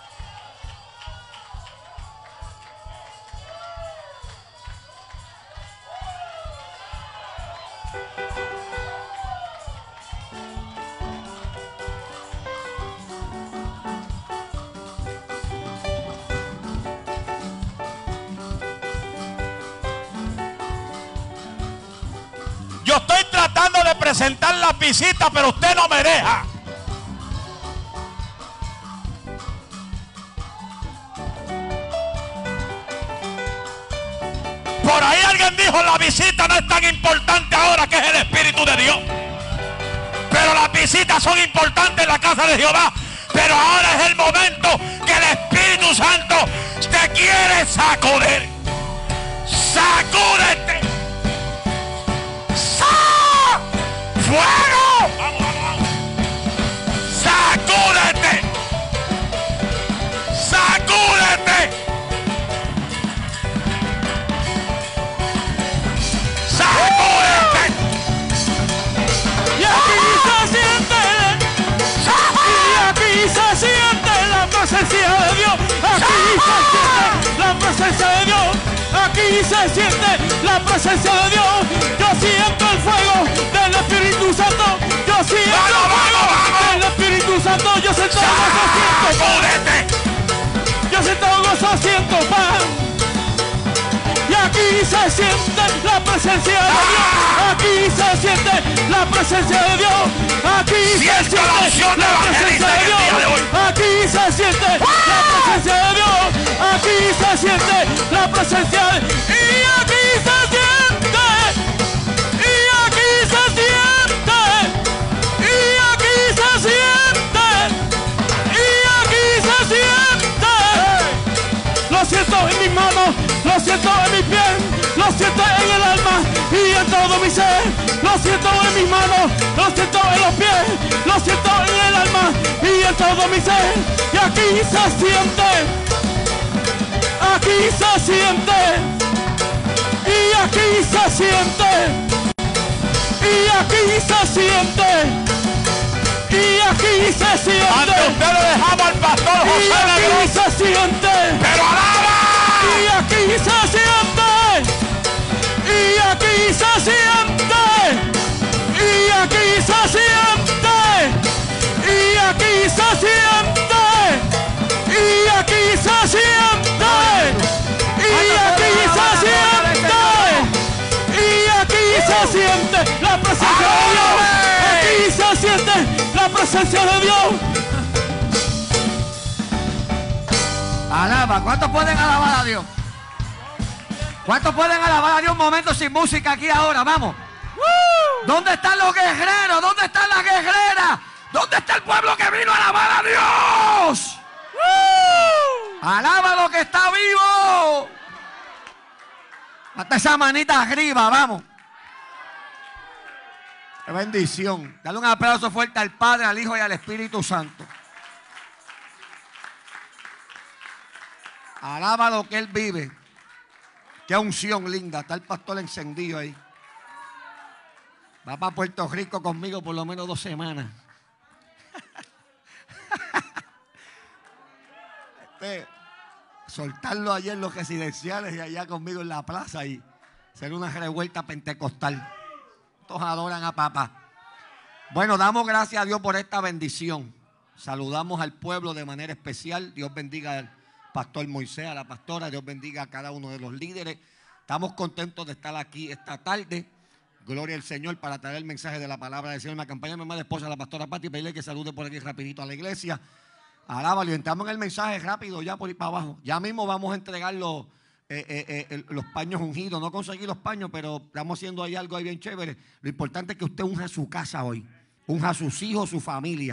Yo estoy tratando de presentar la visita, pero usted no me deja. Por ahí alguien dijo, la visita no es tan importante ahora, que es el Espíritu de Dios. Pero las visitas son importantes en la casa de Jehová. Pero ahora es el momento que el Espíritu Santo te quiere sacudir. Sacúdete. ¡Fuego! Vamos, vamos, vamos. ¡Sacúdete! ¡Sacúdete! ¡Sacúdete! Y aquí se siente, y aquí se siente la presencia de Dios. Aquí se siente la presencia de Dios. Aquí se siente la presencia de Dios. Yo siento el fuego del Espíritu Santo. Yo siento ¡Vamos, el fuego vamos, vamos! del Espíritu Santo. Yo siento gozo, siento ¡Sacúdete! paz. Yo siento gozo, siento paz. Y aquí se siente la presencia de Dios. Aquí se siente la presencia de Dios. Aquí se Siento la siente unción la evangelista presencia de en el día de Dios. hoy. Aquí se siente la presencia de Dios. Aquí se siente la presencia de Dios. Y aquí se siente. Y aquí se siente en mis manos, lo siento en mis pies, lo siento en el alma y en todo mi ser. Lo siento en mis manos, lo siento en los pies, lo siento en el alma y en todo mi ser. Y aquí se siente, aquí se siente, y aquí se siente, y aquí se siente. Y aquí se siente. Ante usted le dejamos al pastor José y aquí Negrón. se siente. Pero alaba. Y aquí se siente. Y aquí se siente. Y aquí se siente. Y aquí se siente. Y aquí se siente. Y aquí se siente. Y aquí se siente la presencia de Dios. Aquí se siente la presencia de Dios. Alaba. ¿Cuántos pueden alabar a Dios? ¿Cuántos pueden alabar a Dios un momento sin música aquí ahora? Vamos. ¿Dónde están los guerreros? ¿Dónde están las guerreras? ¿Dónde está el pueblo que vino a alabar a Dios? Alaba lo que está vivo. Hasta esa manita arriba, vamos. Qué bendición. Dale un aplauso fuerte al Padre, al Hijo y al Espíritu Santo. Alaba lo que Él vive. Qué unción linda. Está el pastor encendido ahí. Va para Puerto Rico conmigo por lo menos dos semanas. Este, soltarlo allí en los residenciales y allá conmigo en la plaza y hacer una revuelta pentecostal. Todos adoran a papá. Bueno, damos gracias a Dios por esta bendición. Saludamos al pueblo de manera especial. Dios bendiga al pastor Moisés, a la pastora. Dios bendiga a cada uno de los líderes. Estamos contentos de estar aquí esta tarde. Gloria al Señor para traer el mensaje de la palabra del Señor. Me acompaña mi madre esposa, la pastora Pati, pedirle que salude por aquí rapidito a la iglesia. Alábalo, y entramos en el mensaje rápido ya por ir para abajo. Ya mismo vamos a entregar los, eh, eh, eh, los paños ungidos. No conseguí los paños, pero estamos haciendo ahí algo ahí bien chévere. Lo importante es que usted unja su casa hoy. Unja a sus hijos, su familia.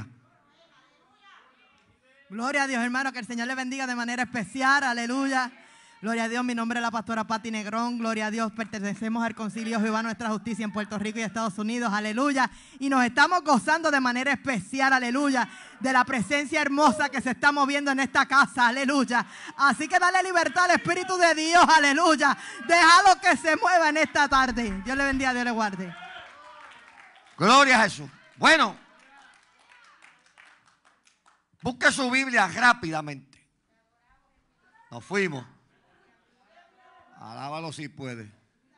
Gloria a Dios, hermano, que el Señor le bendiga de manera especial, aleluya. Gloria a Dios, mi nombre es la pastora Pati Negrón. Gloria a Dios, pertenecemos al Concilio Jehová Nuestra Justicia en Puerto Rico y Estados Unidos, aleluya. Y nos estamos gozando de manera especial, aleluya, de la presencia hermosa que se está moviendo en esta casa, aleluya. Así que dale libertad al Espíritu de Dios, aleluya. Déjalo que se mueva en esta tarde. Dios le bendiga, Dios le guarde. Gloria a Jesús. Bueno, busque su Biblia rápidamente. Nos fuimos. Alábalo si puede.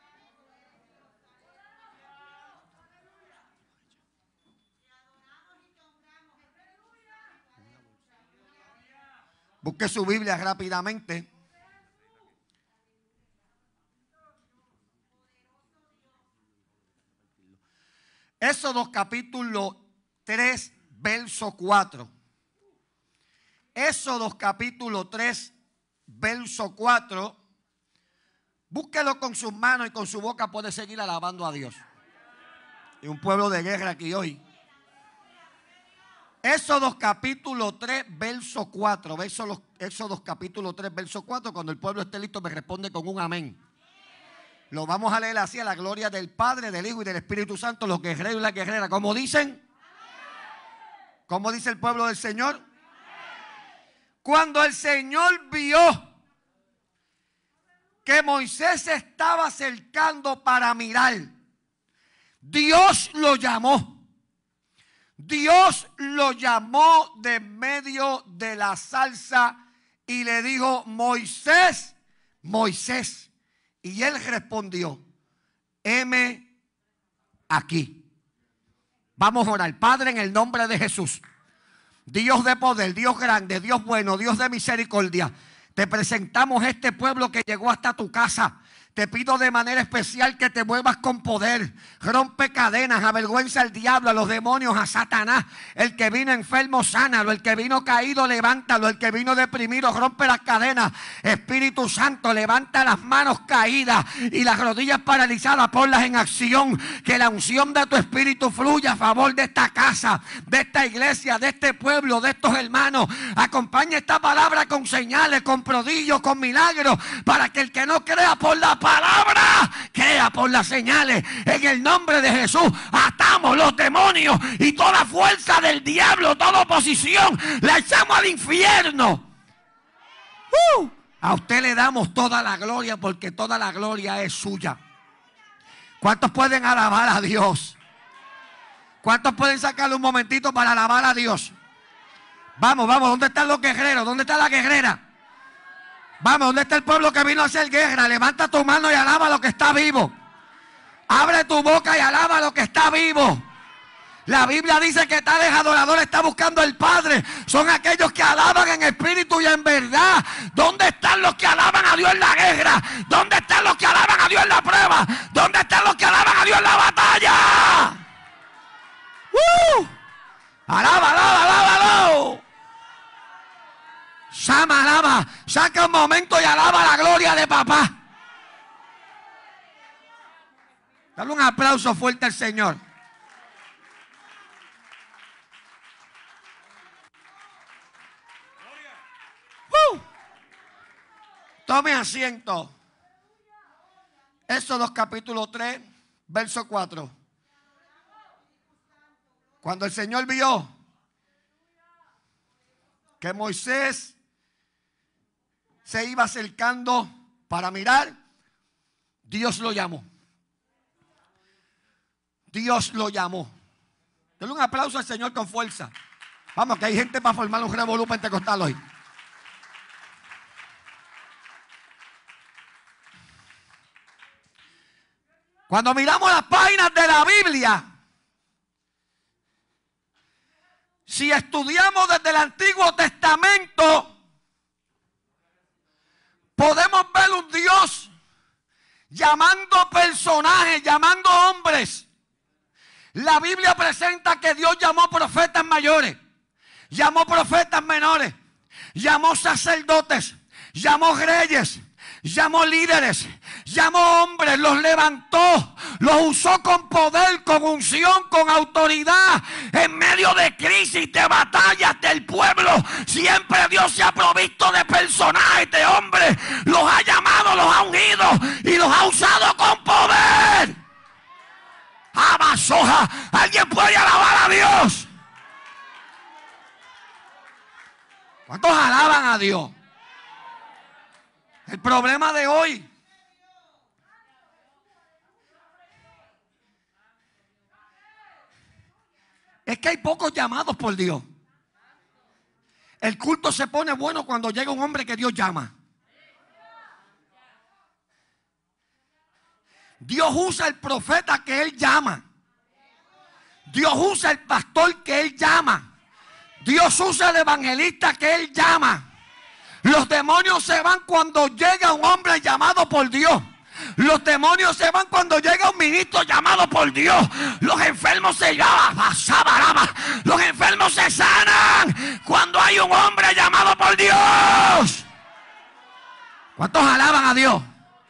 Busque su Biblia rápidamente. Éxodo capítulo tres, verso cuatro. Éxodo capítulo tres, verso cuatro. Búsquelo con sus manos y con su boca puede seguir alabando a Dios. Y un pueblo de guerra aquí hoy. Éxodo capítulo tres, verso cuatro. Éxodo capítulo tres, verso cuatro. Cuando el pueblo esté listo me responde con un amén. Lo vamos a leer así: a la gloria del Padre, del Hijo y del Espíritu Santo, los guerreros y las guerreras. ¿Cómo dicen? ¿Cómo dice el pueblo del Señor? Cuando el Señor vio que Moisés se estaba acercando para mirar, Dios lo llamó. Dios lo llamó de medio de la zarza y le dijo: Moisés, Moisés. Y él respondió: heme aquí. Vamos a orar. Padre, en el nombre de Jesús, Dios de poder, Dios grande, Dios bueno, Dios de misericordia, te presentamos este pueblo que llegó hasta tu casa. Te pido de manera especial que te muevas con poder. Rompe cadenas, avergüenza al diablo, a los demonios, a Satanás. El que vino enfermo, sánalo. El que vino caído, levántalo. El que vino deprimido, rompe las cadenas. Espíritu Santo, levanta las manos caídas y las rodillas paralizadas, ponlas en acción. Que la unción de tu espíritu fluya a favor de esta casa, de esta iglesia, de este pueblo, de estos hermanos. Acompaña esta palabra con señales, con prodigios, con milagros, para que el que no crea por la palabra palabra, crea por las señales. En el nombre de Jesús atamos los demonios y toda fuerza del diablo, toda oposición, la echamos al infierno. Uh, a usted le damos toda la gloria, porque toda la gloria es suya. ¿Cuántos pueden alabar a Dios? ¿Cuántos pueden sacarle un momentito para alabar a Dios? Vamos, vamos, ¿dónde están los guerreros? ¿Dónde está la guerrera? Vamos, ¿dónde está el pueblo que vino a hacer guerra? Levanta tu mano y alaba a lo que está vivo. Abre tu boca y alaba a lo que está vivo. La Biblia dice que tales adoradores está buscando el Padre. Son aquellos que alaban en espíritu y en verdad. ¿Dónde están los que alaban a Dios en la guerra? ¿Dónde están los que alaban a Dios en la prueba? ¿Dónde están los que alaban a Dios en la batalla? ¡Uh! Alaba, alaba, alaba, alaba. Sama, alaba, saca un momento y alaba la gloria de papá. Dale un aplauso fuerte al Señor. Uh. Tome asiento. Éxodo capítulo tres, verso cuatro. Cuando el Señor vio que Moisés se iba acercando para mirar, Dios lo llamó. Dios lo llamó. Denle un aplauso al Señor con fuerza. Vamos, que hay gente para formar un revolú pentecostal hoy. Cuando miramos las páginas de la Biblia, si estudiamos desde el Antiguo Testamento, podemos ver un Dios llamando personajes, llamando hombres. La Biblia presenta que Dios llamó profetas mayores, llamó profetas menores, llamó sacerdotes, llamó reyes, llamó líderes, llamó hombres, los levantó, los usó con poder, con unción, con autoridad. En medio de crisis, de batallas del pueblo, siempre Dios se ha provisto de personajes, de hombres. Los ha llamado, los ha unido y los ha usado con poder. Amasoja, ¿alguien puede alabar a Dios? ¿Cuántos alaban a Dios? El problema de hoy es que hay pocos llamados por Dios. El culto se pone bueno cuando llega un hombre que Dios llama. Dios usa el profeta que Él llama. Dios usa el pastor que Él llama. Dios usa el evangelista que Él llama. Los demonios se van cuando llega un hombre llamado por Dios. Los demonios se van cuando llega un ministro llamado por Dios. Los enfermos se llaman, los enfermos se sanan cuando hay un hombre llamado por Dios. ¿Cuántos alaban a Dios?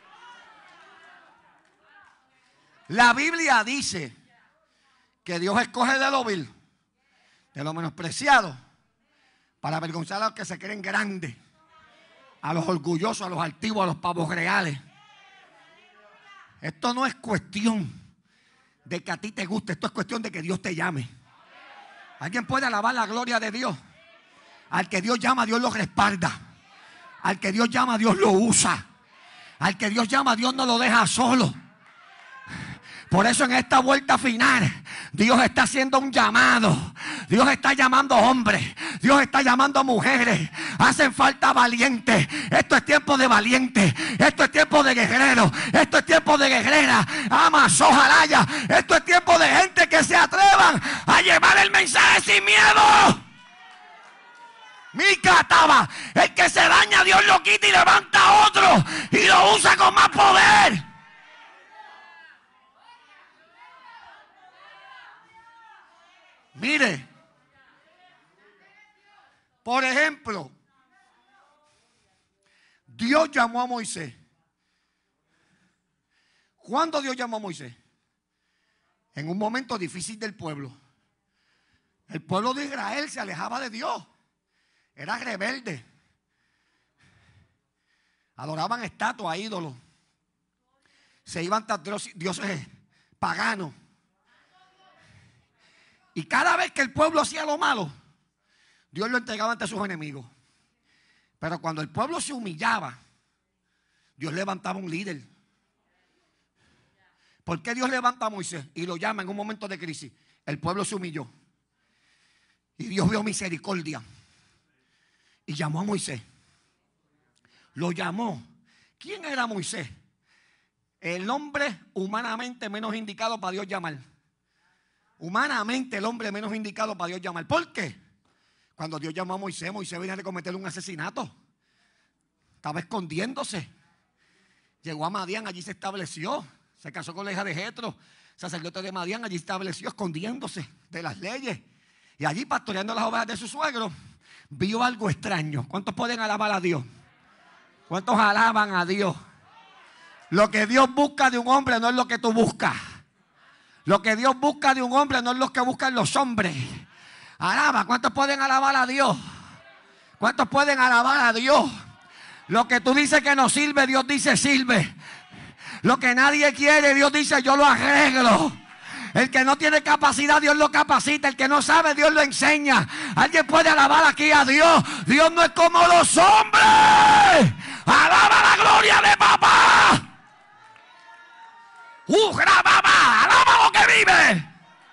La Biblia dice que Dios escoge de lo vil, de lo menospreciado, para avergonzar a los que se creen grandes, a los orgullosos, a los altivos, a los pavos reales. Esto no es cuestión de que a ti te guste, esto es cuestión de que Dios te llame. ¿Alguien puede alabar la gloria de Dios? Al que Dios llama, Dios lo respalda. Al que Dios llama, Dios lo usa. Al que Dios llama, Dios no lo deja solo. Por eso en esta vuelta final, Dios está haciendo un llamado. Dios está llamando hombres. Dios está llamando mujeres. Hacen falta valientes. Esto es tiempo de valientes. Esto es tiempo de guerreros. Esto es tiempo de guerreras. Amas, ojalá. Esto es tiempo de gente que se atrevan a llevar el mensaje sin miedo. Mi cataba. El que se daña, Dios lo quita y levanta a otro. pueblo y lo usa con más poder. Mire, por ejemplo, Dios llamó a Moisés. ¿Cuándo Dios llamó a Moisés? En un momento difícil del pueblo. El pueblo de Israel se alejaba de Dios. Era rebelde. Adoraban estatuas, ídolos. Se iban tras dioses paganos. Y cada vez que el pueblo hacía lo malo, Dios lo entregaba ante sus enemigos. Pero cuando el pueblo se humillaba, Dios levantaba un líder. ¿Por qué Dios levanta a Moisés y lo llama en un momento de crisis? El pueblo se humilló. Y Dios vio misericordia. Y llamó a Moisés. Lo llamó. ¿Quién era Moisés? El hombre humanamente menos indicado para Dios llamar. Humanamente el hombre menos indicado para Dios llamar. ¿Por qué? Cuando Dios llamó a Moisés, Moisés venía de cometer un asesinato. Estaba escondiéndose. Llegó a Madián, allí se estableció. Se casó con la hija de Jetro, sacerdote de Madián, allí se estableció escondiéndose de las leyes. Y allí pastoreando las ovejas de su suegro, vio algo extraño. ¿Cuántos pueden alabar a Dios? ¿Cuántos alaban a Dios? Lo que Dios busca de un hombre no es lo que tú buscas. Lo que Dios busca de un hombre no es lo que buscan los hombres. Alaba. ¿Cuántos pueden alabar a Dios? ¿Cuántos pueden alabar a Dios? Lo que tú dices que no sirve, Dios dice sirve. Lo que nadie quiere, Dios dice yo lo arreglo. El que no tiene capacidad, Dios lo capacita. El que no sabe, Dios lo enseña. Alguien puede alabar aquí a Dios. Dios no es como los hombres. Alaba la gloria de papá. ¡Uh, grababa! ¡Alaba lo que vive!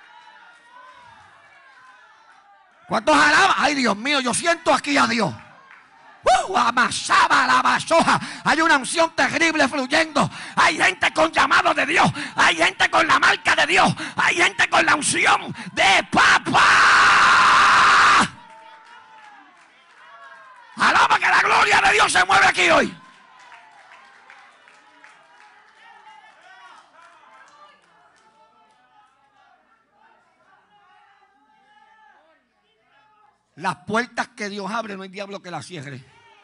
¿Cuántos alaban? ¡Ay, Dios mío! Yo siento aquí a Dios. ¡Uh! Amasaba la basoja. Hay una unción terrible fluyendo. Hay gente con llamado de Dios. Hay gente con la marca de Dios. Hay gente con la unción de papá. Alaba que la gloria de Dios se mueve aquí hoy. Las puertas que Dios abre no hay diablo que las cierre.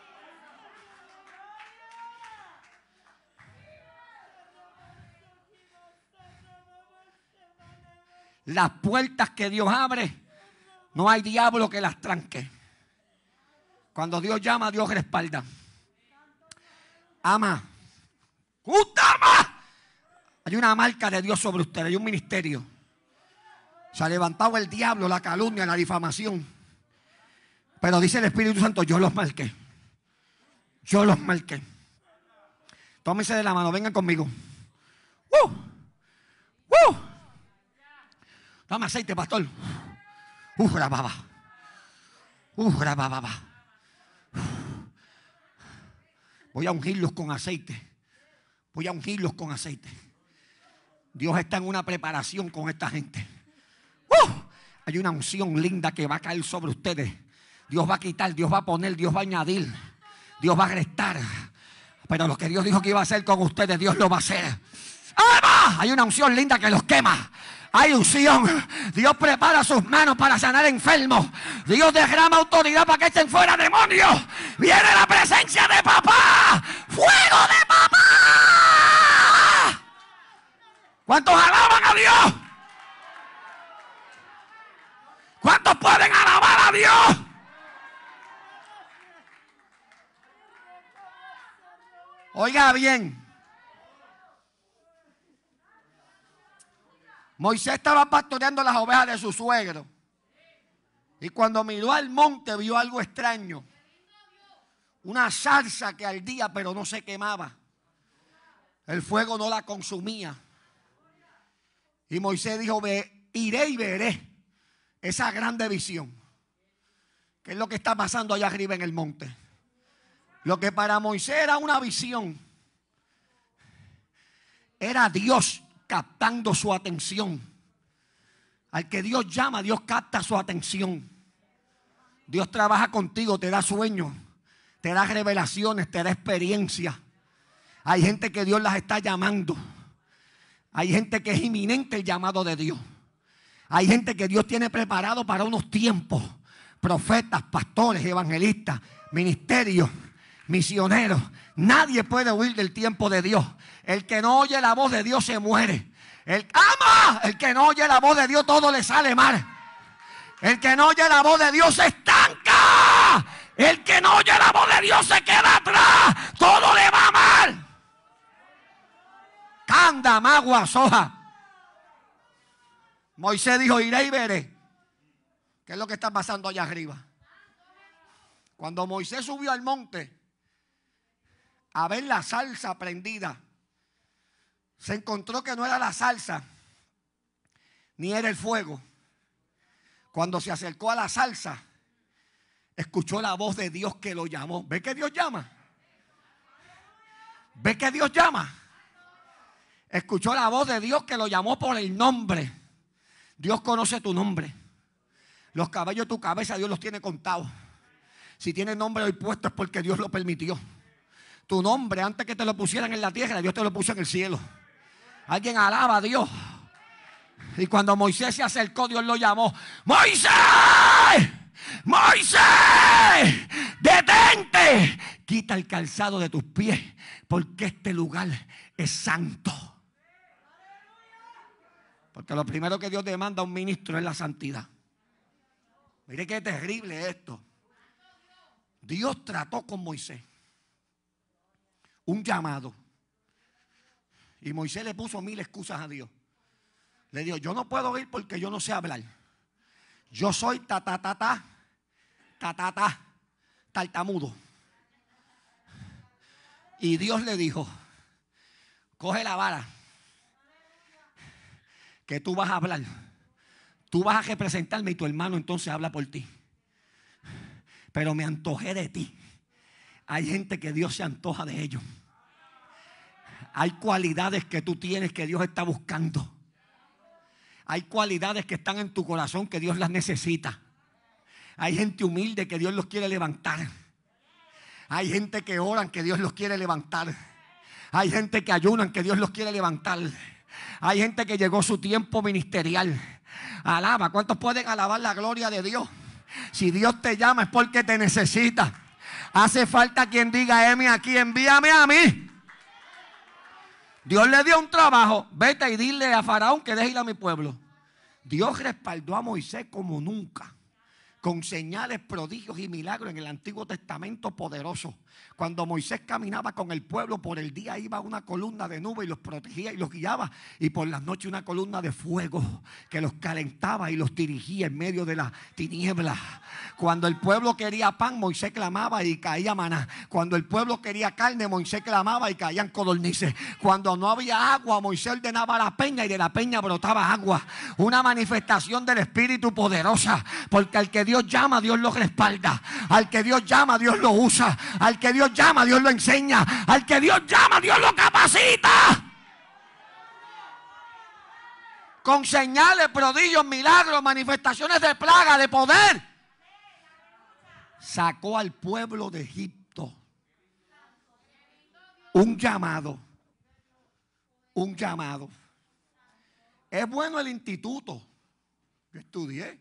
Las puertas que Dios abre no hay diablo que las tranque. Cuando Dios llama, Dios respalda. Ama. ¡Usted ama! Hay una marca de Dios sobre usted. Hay un ministerio. Se ha levantado el diablo, la calumnia, la difamación. Pero dice el Espíritu Santo, yo los marqué. Yo los marqué. Tómense de la mano, vengan conmigo. ¡Uh! ¡Uh! Dame aceite, pastor. ¡Uh, grababa! ¡Uh, grababa! Voy a ungirlos con aceite. Voy a ungirlos con aceite. Dios está en una preparación con esta gente. ¡Uh! Hay una unción linda que va a caer sobre ustedes. Dios va a quitar, Dios va a poner, Dios va a añadir, Dios va a restar. Pero lo que Dios dijo que iba a hacer con ustedes, Dios lo va a hacer. ¡Ama! Hay una unción linda que los quema. Hay unción. Dios prepara sus manos para sanar enfermos. Dios derrama autoridad para que echen fuera demonios. Viene la presencia de papá. ¡Fuego de papá! ¿Cuántos alaban a Dios? ¿Cuántos pueden alabar a Dios? Oiga bien. Moisés estaba pastoreando las ovejas de su suegro. Y cuando miró al monte vio algo extraño. Una zarza que ardía pero no se quemaba. El fuego no la consumía. Y Moisés dijo, Ve, iré y veré esa grande visión. ¿Qué es lo que está pasando allá arriba en el monte? Lo que para Moisés era una visión, era Dios captando su atención. Al que Dios llama, Dios capta su atención. Dios trabaja contigo, te da sueños, te da revelaciones, te da experiencia. Hay gente que Dios las está llamando. Hay gente que es inminente el llamado de Dios. Hay gente que Dios tiene preparado para unos tiempos. Profetas, pastores, evangelistas, ministerios, misioneros. Nadie puede huir del tiempo de Dios. El que no oye la voz de Dios se muere. El, ¡ama! El que no oye la voz de Dios todo le sale mal. El que no oye la voz de Dios se estanca. El que no oye la voz de Dios se queda atrás. Todo le va mal. Canda, magua, soja. Moisés dijo, iré y veré. ¿Qué es lo que está pasando allá arriba? Cuando Moisés subió al monte a ver la salsa prendida, se encontró que no era la salsa, ni era el fuego. Cuando se acercó a la salsa, escuchó la voz de Dios que lo llamó. ¿Ve que Dios llama? ¿Ve que Dios llama? Escuchó la voz de Dios que lo llamó por el nombre. Dios conoce tu nombre. Los cabellos de tu cabeza Dios los tiene contados. Si tienes nombre hoy puesto es porque Dios lo permitió. Tu nombre antes que te lo pusieran en la tierra, Dios te lo puso en el cielo. Alguien alaba a Dios. Y cuando Moisés se acercó, Dios lo llamó. ¡Moisés! ¡Moisés! ¡Detente! Quita el calzado de tus pies, porque este lugar es santo. Porque lo primero que Dios demanda a un ministro es la santidad. Mire qué terrible esto. Dios trató con Moisés un llamado. Y Moisés le puso mil excusas a Dios. Le dijo, yo no puedo ir porque yo no sé hablar. Yo soy ta ta ta ta ta ta ta tartamudo. Y Dios le dijo, coge la vara que tú vas a hablar. Tú vas a representarme y tu hermano entonces habla por ti. Pero me antojé de ti. Hay gente que Dios se antoja de ellos. Hay cualidades que tú tienes que Dios está buscando. Hay cualidades que están en tu corazón que Dios las necesita. Hay gente humilde que Dios los quiere levantar. Hay gente que oran que Dios los quiere levantar. Hay gente que ayunan que Dios los quiere levantar. Hay gente que llegó su tiempo ministerial. Alaba. ¿Cuántos pueden alabar la gloria de Dios? Si Dios te llama es porque te necesita. Hace falta quien diga, heme aquí, envíame a mí. Dios le dio un trabajo. Vete y dile a Faraón que deje ir a mi pueblo. Dios respaldó a Moisés como nunca, con señales, prodigios y milagros en el Antiguo Testamento poderoso. Cuando Moisés caminaba con el pueblo, por el día iba una columna de nube y los protegía y los guiaba. Y por las noches una columna de fuego que los calentaba y los dirigía en medio de la tiniebla. Cuando el pueblo quería pan, Moisés clamaba y caía maná. Cuando el pueblo quería carne, Moisés clamaba y caían codornices. Cuando no había agua, Moisés ordenaba la peña y de la peña brotaba agua. Una manifestación del Espíritu poderosa. Porque al que Dios llama, Dios lo respalda. Al que Dios llama, Dios lo usa. Al que Dios llama, Dios lo enseña. Al que Dios llama, Dios lo capacita. Con señales, prodigios, milagros, manifestaciones de plaga, de poder. Sacó al pueblo de Egipto. Un llamado. Un llamado. Es bueno el instituto que estudié.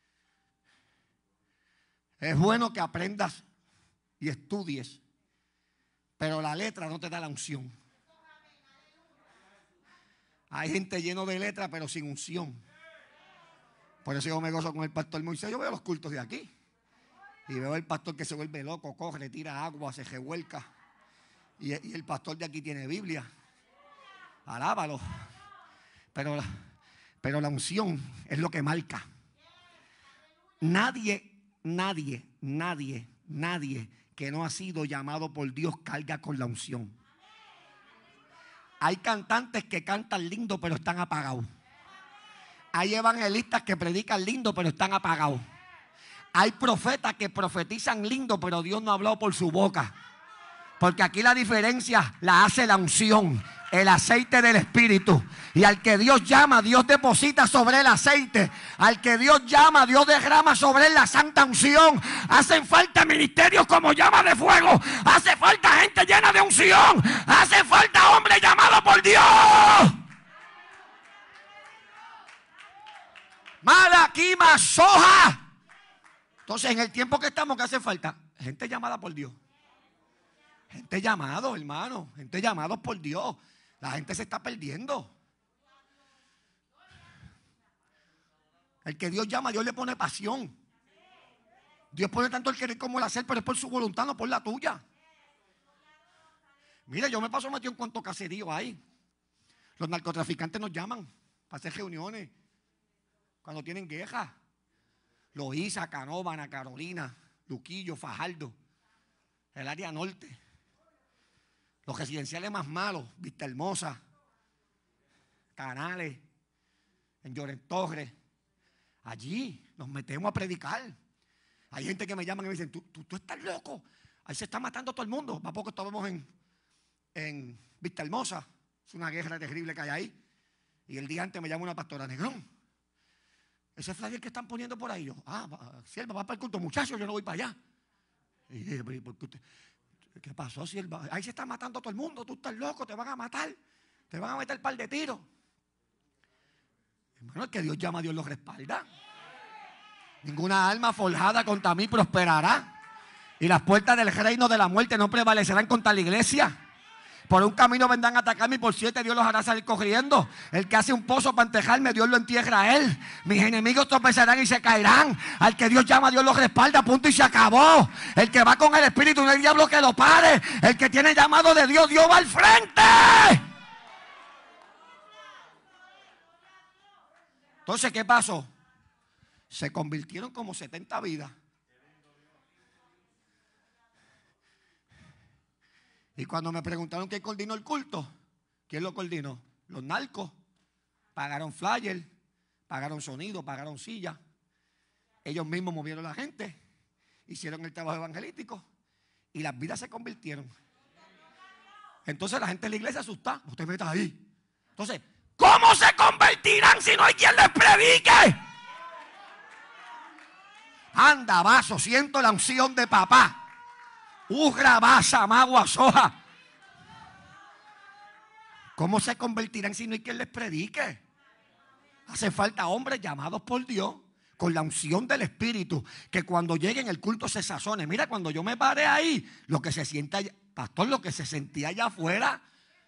Es bueno que aprendas y estudies, pero la letra no te da la unción. Hay gente lleno de letra pero sin unción. Por eso yo me gozo con el pastor Moisés. Yo veo los cultos de aquí y veo el pastor que se vuelve loco, corre, tira agua, se revuelca. Y, y el pastor de aquí tiene Biblia. Alábalo. Pero, pero la unción es lo que marca. Nadie, nadie, nadie, nadie que no ha sido llamado por Dios carga con la unción. Hay cantantes que cantan lindo pero están apagados. Hay evangelistas que predican lindo pero están apagados. Hay profetas que profetizan lindo pero Dios no ha hablado por su boca. Porque aquí la diferencia la hace la unción, el aceite del Espíritu. Y al que Dios llama, Dios deposita sobre el aceite. Al que Dios llama, Dios derrama sobre él la santa unción. Hacen falta ministerios como llama de fuego. Hace falta gente llena de unción. Hace falta hombres llamados por Dios. Malaquima soja. Entonces, en el tiempo que estamos, ¿qué hace falta? Gente llamada por Dios. Gente llamada, hermano. Gente llamada por Dios. La gente se está perdiendo. El que Dios llama, Dios le pone pasión. Dios pone tanto el querer como el hacer, pero es por su voluntad, no por la tuya. Mira, yo me paso metido en cuanto caserío hay. Los narcotraficantes nos llaman para hacer reuniones cuando tienen guerra. Loíza, Canóvana, Ana Carolina, Luquillo, Fajardo, el área norte. Los residenciales más malos, Vista Hermosa, Canales, en Lloren Torres. Allí nos metemos a predicar. Hay gente que me llama y me dicen, ¿tú, tú, tú estás loco? Ahí se está matando todo el mundo. Va poco estábamos en, en Vista Hermosa. Es una guerra terrible que hay ahí. Y el día antes me llama una pastora, Negrón, ese flyer que están poniendo por ahí. Yo, ah, sierva, va para el culto. Muchachos, yo no voy para allá. Y dije, ¿por qué usted? ¿Qué pasó, sierva? Ahí se está matando todo el mundo. Tú estás loco, te van a matar. Te van a meter un par de tiros. Hermano, el que Dios llama, Dios lo respalda. Ninguna alma forjada contra mí prosperará. Y las puertas del reino de la muerte no prevalecerán contra la iglesia. Por un camino vendrán a atacarme y por siete Dios los hará salir corriendo. El que hace un pozo para entejarme, Dios lo entierra a él. Mis enemigos tropezarán y se caerán. Al que Dios llama, Dios los respalda, punto y se acabó. El que va con el Espíritu, no hay diablo que lo pare. El que tiene llamado de Dios, Dios va al frente. Entonces, ¿qué pasó? Se convirtieron como setenta vidas. Y cuando me preguntaron quién coordinó el culto, ¿quién lo coordinó? Los narcos. Pagaron flyer, pagaron sonido, pagaron silla. Ellos mismos movieron a la gente, hicieron el trabajo evangelístico y las vidas se convirtieron. Entonces la gente de la iglesia asustada. Usted me está ahí. Entonces, ¿cómo se convertirán si no hay quien les predique? Anda, vaso, siento la unción de papá. Ugra, basa, magua, soja. ¿Cómo se convertirán si no hay quien les predique? Hace falta hombres llamados por Dios con la unción del Espíritu, que cuando lleguen el culto se sazone. Mira, cuando yo me paré ahí, lo que se sienta allá, pastor, lo que se sentía allá afuera.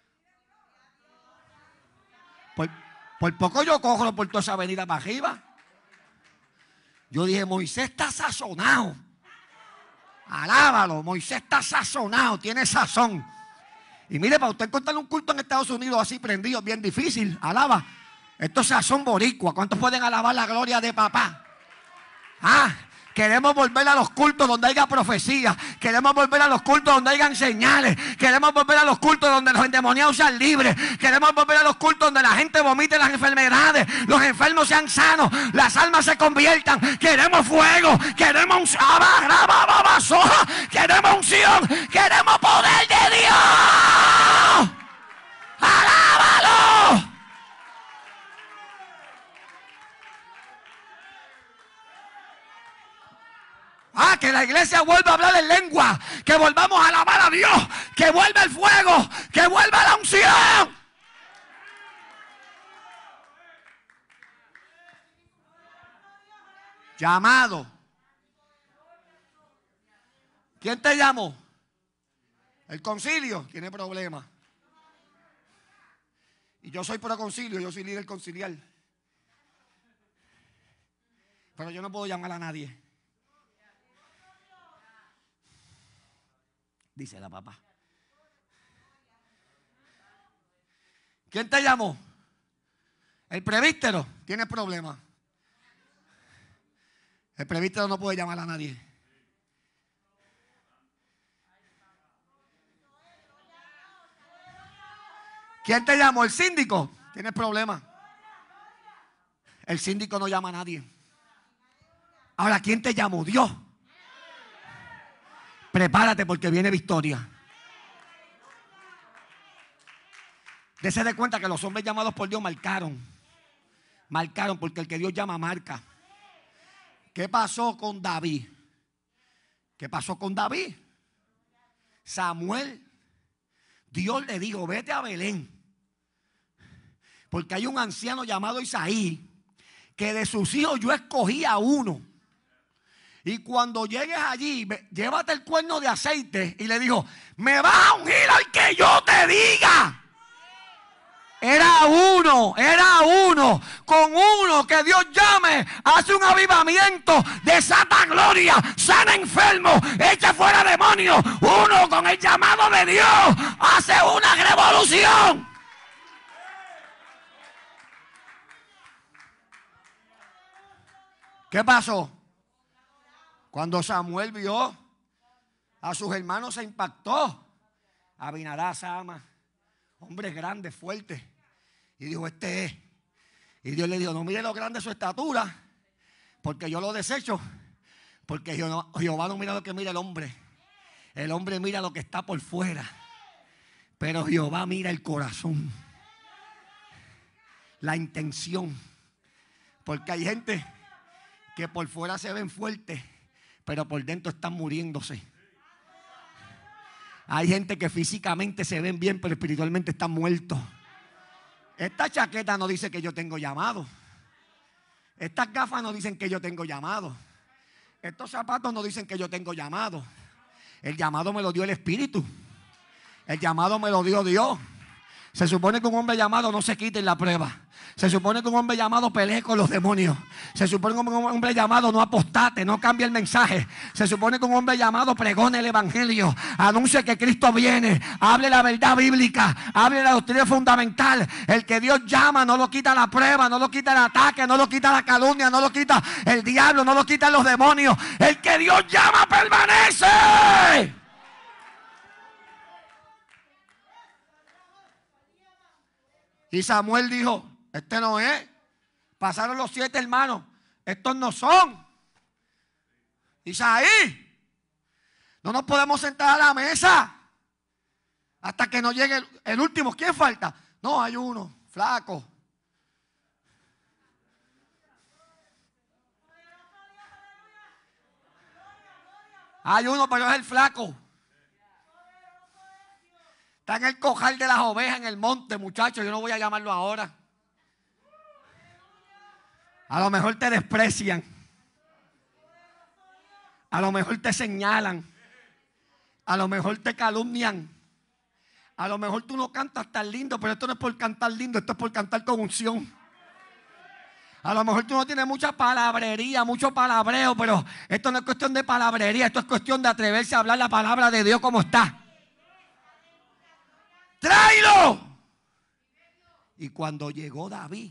Por, por poco yo cojo por toda esa avenida para arriba. Yo dije, Moisés está sazonado. Alábalo, Moisés está sazonado, tiene sazón. Y mire, para usted encontrar un culto en Estados Unidos así prendido, bien difícil. Alaba. Esto es sazón boricua. ¿Cuántos pueden alabar la gloria de papá? Ah, queremos volver a los cultos donde haya profecía. Queremos volver a los cultos donde hayan señales. Queremos volver a los cultos donde los endemoniados sean libres. Queremos volver a los cultos donde la gente vomite las enfermedades, los enfermos sean sanos, las almas se conviertan. Queremos fuego, queremos unción, queremos unción, queremos poder de Dios. ¡Alábalo! Ah, que la iglesia vuelva a hablar en lengua, que volvamos a alabar a Dios, que vuelva el fuego, que vuelva la unción. Llamado. ¿Quién te llamó? El concilio tiene problemas. Y yo soy pro concilio, yo soy líder conciliar. Pero yo no puedo llamar a nadie. Dice la papá. ¿Quién te llamó? El presbítero tiene problemas. El presbítero no puede llamar a nadie. ¿Quién te llamó? El síndico tiene problemas. El síndico no llama a nadie. Ahora, ¿quién te llamó? Dios. Prepárate porque viene victoria. Dese de cuenta que los hombres llamados por Dios marcaron. Marcaron porque el que Dios llama marca. ¿Qué pasó con David? ¿Qué pasó con David? Samuel, Dios le dijo, vete a Belén. Porque hay un anciano llamado Isaí, que de sus hijos yo escogí a uno. Y cuando llegues allí, llévate el cuerno de aceite. Y le dijo, me vas a ungir al que yo te diga. Era uno, era uno. Con uno que Dios llame, hace un avivamiento, desata gloria, sana enfermos, echa fuera demonios. Uno con el llamado de Dios hace una revolución. ¿Qué pasó? Cuando Samuel vio a sus hermanos se impactó. Abinadab, Sama, hombres grandes, fuertes. Y dijo, este es. Y Dios le dijo, no mire lo grande su estatura, porque yo lo desecho. Porque Jehová no mira lo que mira el hombre. El hombre mira lo que está por fuera. Pero Jehová mira el corazón. La intención. Porque hay gente que por fuera se ven fuertes, pero por dentro están muriéndose. Hay gente que físicamente se ven bien, pero espiritualmente están muertos. Esta chaqueta no dice que yo tengo llamado. Estas gafas no dicen que yo tengo llamado. Estos zapatos no dicen que yo tengo llamado. El llamado me lo dio el Espíritu. El llamado me lo dio Dios. Se supone que un hombre llamado no se quite en la prueba. Se supone que un hombre llamado pelee con los demonios. Se supone que un hombre llamado no apostate, no cambie el mensaje. Se supone que un hombre llamado pregone el evangelio, anuncie que Cristo viene, hable la verdad bíblica, hable la doctrina fundamental. El que Dios llama no lo quita la prueba, no lo quita el ataque, no lo quita la calumnia, no lo quita el diablo, no lo quita los demonios. El que Dios llama permanece. Y Samuel dijo, este no es. Pasaron los siete hermanos, estos no son. Isaí, no nos podemos sentar a la mesa hasta que no llegue el, el último. ¿Quién falta? No, hay uno, flaco. Hay uno, pero es el flaco. Está en el cojal de las ovejas en el monte, muchachos. Yo no voy a llamarlo ahora. A lo mejor te desprecian. A lo mejor te señalan. A lo mejor te calumnian. A lo mejor tú no cantas tan lindo, pero esto no es por cantar lindo, esto es por cantar con unción. A lo mejor tú no tienes mucha palabrería, mucho palabreo, pero esto no es cuestión de palabrería, esto es cuestión de atreverse a hablar la palabra de Dios como está. ¡Tráelo! Y cuando llegó David,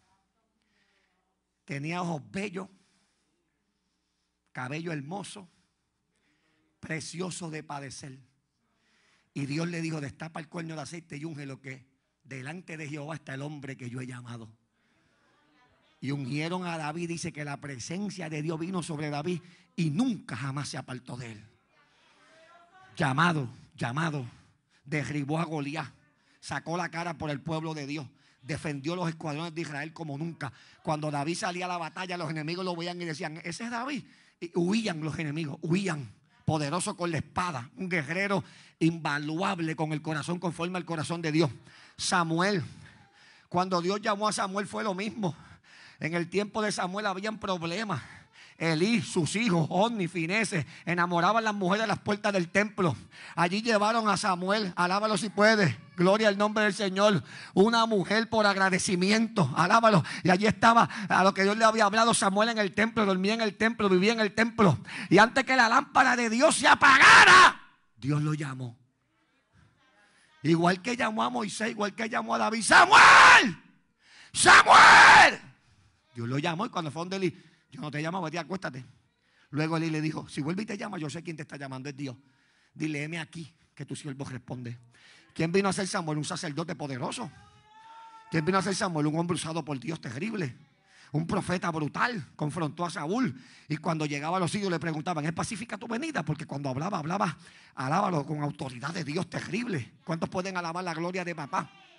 tenía ojos bellos, cabello hermoso, precioso de padecer. Y Dios le dijo, destapa el cuerno de aceite y úngelo, que delante de Jehová está el hombre que yo he llamado. Y ungieron a David. Dice que la presencia de Dios vino sobre David y nunca jamás se apartó de él. Llamado, llamado. Derribó a Goliat, sacó la cara por el pueblo de Dios, defendió los escuadrones de Israel como nunca. Cuando David salía a la batalla, los enemigos lo veían y decían, ese es David. Y huían los enemigos, huían. Poderoso con la espada, un guerrero invaluable, con el corazón conforme al corazón de Dios. Samuel, cuando Dios llamó a Samuel fue lo mismo. En el tiempo de Samuel habían problemas. Elí, sus hijos, Ofni, Fineses, enamoraban a las mujeres de las puertas del templo. Allí llevaron a Samuel, alábalo si puedes, gloria al nombre del Señor. Una mujer por agradecimiento, alábalo. Y allí estaba a lo que Dios le había hablado. Samuel en el templo, dormía en el templo, vivía en el templo. Y antes que la lámpara de Dios se apagara, Dios lo llamó. Igual que llamó a Moisés, igual que llamó a David. ¡Samuel! ¡Samuel! Dios lo llamó y cuando fue donde Elí, yo no te llamo, vete, acuéstate. Luego Elí le dijo, si vuelve y te llama, yo sé quién te está llamando, es Dios. Dile, heme aquí, que tu siervo responde. ¿Quién vino a ser Samuel? Un sacerdote poderoso. ¿Quién vino a ser Samuel? Un hombre usado por Dios terrible. Un profeta brutal. Confrontó a Saúl. Y cuando llegaba a los sitios le preguntaban, ¿es pacífica tu venida? Porque cuando hablaba, hablaba, alábalo con autoridad de Dios terrible. ¿Cuántos pueden alabar la gloria de papá?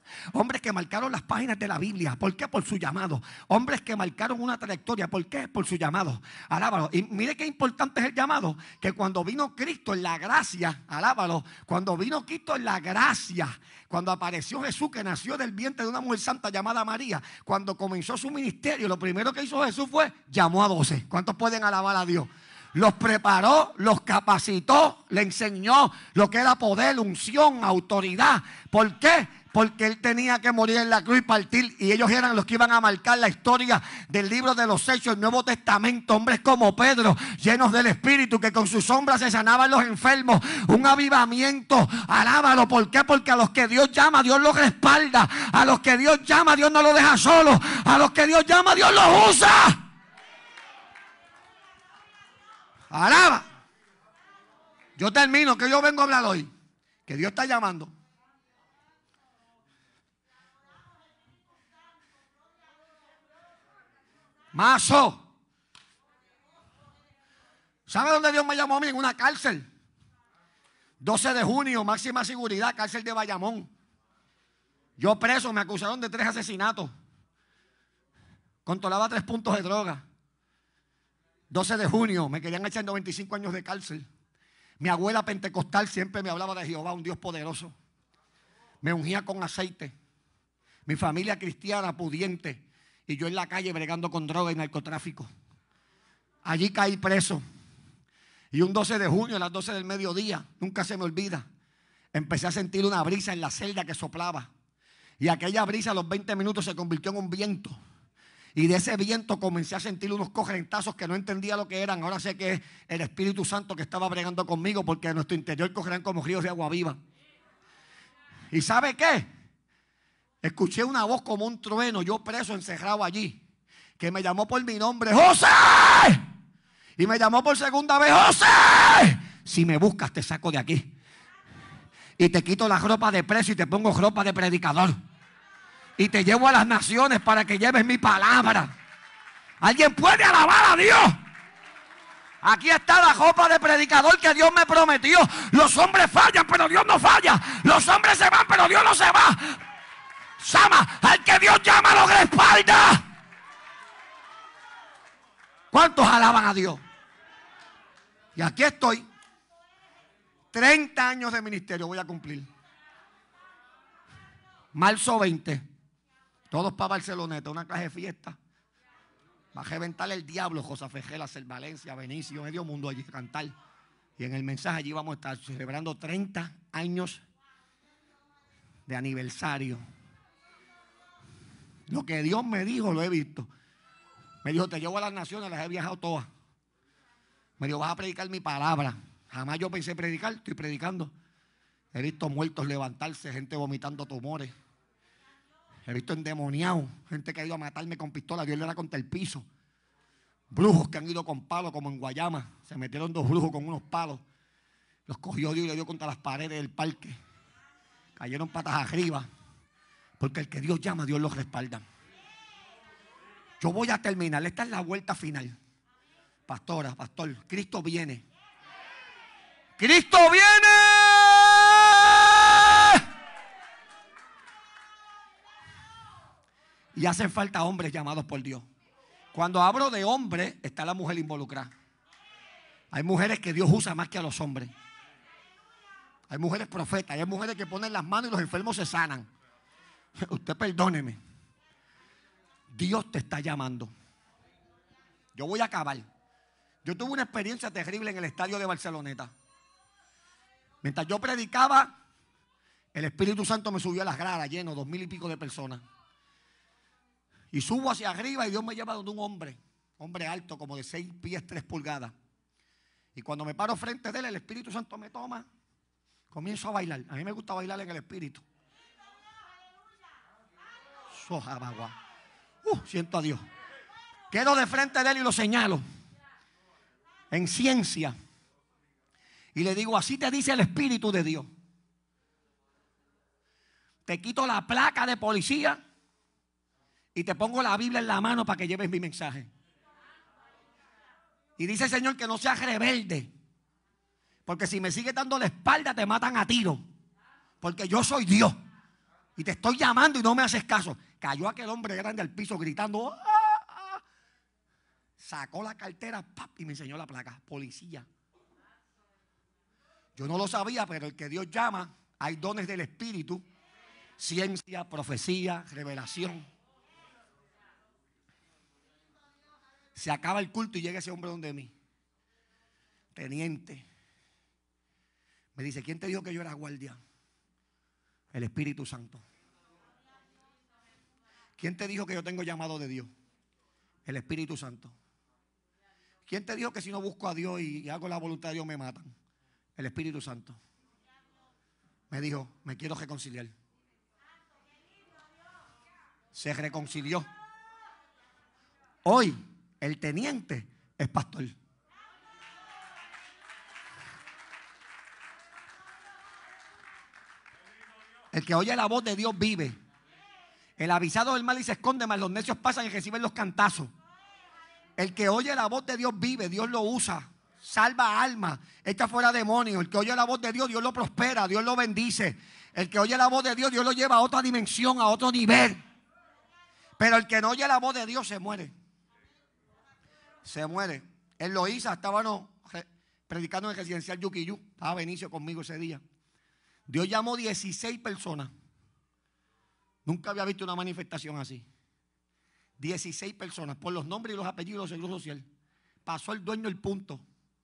Hombres que marcaron las páginas de la Biblia. ¿Por qué? Por su llamado. Hombres que marcaron una trayectoria. ¿Por qué? Por su llamado. Alábalo. Y mire qué importante es el llamado. Que cuando vino Cristo en la gracia, alábalo, cuando vino Cristo en la gracia, cuando apareció Jesús que nació del vientre de una mujer santa llamada María, cuando comenzó su ministerio, lo primero que hizo Jesús fue llamó a doce. ¿Cuántos pueden alabar a Dios? Los preparó, los capacitó, le enseñó lo que era poder, unción, autoridad. ¿Por qué? Porque Él tenía que morir en la cruz y partir. Y ellos eran los que iban a marcar la historia del libro de los Hechos, el Nuevo Testamento. Hombres como Pedro, llenos del Espíritu, que con sus sombras se sanaban los enfermos. Un avivamiento. Alábalo. ¿Por qué? Porque a los que Dios llama, Dios los respalda. A los que Dios llama, Dios no los deja solos. A los que Dios llama, Dios los usa. Alaba. Yo termino, que yo vengo a hablar hoy. Que Dios está llamando. Mazo. ¿Sabe dónde Dios me llamó a mí? En una cárcel. doce de junio, máxima seguridad, cárcel de Bayamón. Yo preso, me acusaron de tres asesinatos. Controlaba tres puntos de droga. doce de junio, me querían echar noventa y cinco años de cárcel. Mi abuela pentecostal siempre me hablaba de Jehová, un Dios poderoso. Me ungía con aceite. Mi familia cristiana pudiente. Y yo en la calle bregando con droga y narcotráfico. Allí caí preso. Y un doce de junio a las doce del mediodía, nunca se me olvida, empecé a sentir una brisa en la celda que soplaba. Y aquella brisa a los veinte minutos se convirtió en un viento. Y de ese viento comencé a sentir unos corrientazos que no entendía lo que eran. Ahora sé que es el Espíritu Santo que estaba bregando conmigo, porque en nuestro interior correrán como ríos de agua viva. ¿Y sabe qué? Escuché una voz como un trueno, yo preso, encerrado allí, que me llamó por mi nombre, ¡José! Y me llamó por segunda vez, ¡José! Si me buscas te saco de aquí. Y te quito la ropa de preso y te pongo ropa de predicador. Y te llevo a las naciones para que lleves mi palabra. ¿Alguien puede alabar a Dios? Aquí está la ropa de predicador que Dios me prometió. Los hombres fallan, pero Dios no falla. Los hombres se van, pero Dios no se va. Sama, al que Dios llama lo respalda. ¿Cuántos alaban a Dios? Y aquí estoy. treinta años de ministerio voy a cumplir. Marzo veinte. Todos para Barceloneta, una clase de fiesta. Va a reventar el diablo, José Fejela, Cel Valencia, Benicio, medio mundo allí a cantar. Y en el mensaje allí vamos a estar celebrando treinta años de aniversario. Lo que Dios me dijo lo he visto. Me dijo, te llevo a las naciones, las he viajado todas. Me dijo, vas a predicar mi palabra. Jamás yo pensé predicar, estoy predicando. He visto muertos levantarse, gente vomitando tumores. He visto endemoniados, gente que ha ido a matarme con pistola, Dios le da contra el piso. Brujos que han ido con palos, como en Guayama. Se metieron dos brujos con unos palos. Los cogió Dios y le dio contra las paredes del parque. Cayeron patas arriba. Porque el que Dios llama, Dios los respalda. Yo voy a terminar. Esta es la vuelta final. Pastora, pastor, Cristo viene. ¡Cristo viene! Y hacen falta hombres llamados por Dios. Cuando hablo de hombres, está la mujer involucrada. Hay mujeres que Dios usa más que a los hombres. Hay mujeres profetas, hay mujeres que ponen las manos y los enfermos se sanan. Usted perdóneme. Dios te está llamando. Yo voy a acabar. Yo tuve una experiencia terrible en el estadio de Barceloneta. Mientras yo predicaba, el Espíritu Santo me subió a las gradas, lleno, dos mil y pico de personas. Y subo hacia arriba y Dios me lleva donde un hombre, hombre alto, como de seis pies, tres pulgadas. Y cuando me paro frente de él, el Espíritu Santo me toma, comienzo a bailar. A mí me gusta bailar en el Espíritu. Uh, siento a Dios. Quedo de frente de él y lo señalo. En ciencia. Y le digo, así te dice el Espíritu de Dios. Te quito la placa de policía y te pongo la Biblia en la mano para que lleves mi mensaje. Y dice el Señor que no seas rebelde. Porque si me sigues dando la espalda te matan a tiro. Porque yo soy Dios. Y te estoy llamando y no me haces caso. Cayó aquel hombre grande al piso gritando. ¡Ah, ah! Sacó la cartera, ¡pap! Y me enseñó la placa. Policía. Yo no lo sabía, pero el que Dios llama, hay dones del Espíritu. Ciencia, profecía, revelación. Se acaba el culto y llega ese hombre donde mí. Teniente. Me dice, ¿quién te dijo que yo era guardia? El Espíritu Santo. ¿Quién te dijo que yo tengo llamado de Dios? El Espíritu Santo. ¿Quién te dijo que si no busco a Dios y hago la voluntad de Dios me matan? El Espíritu Santo. Me dijo, me quiero reconciliar. Se reconcilió. Hoy el teniente es pastor. El que oye la voz de Dios vive. El avisado del mal y se esconde, mas los necios pasan y reciben los cantazos. El que oye la voz de Dios vive, Dios lo usa. Salva almas, echa fuera demonios. El que oye la voz de Dios, Dios lo prospera, Dios lo bendice. El que oye la voz de Dios, Dios lo lleva a otra dimensión, a otro nivel. Pero el que no oye la voz de Dios se muere. Se muere. En Loíza estábamos predicando en el residencial Yuquiyú. Estaba Benicio conmigo ese día. Dios llamó dieciséis personas. Nunca había visto una manifestación así. dieciséis personas, por los nombres y los apellidos del Seguro Social. Pasó el dueño del punto.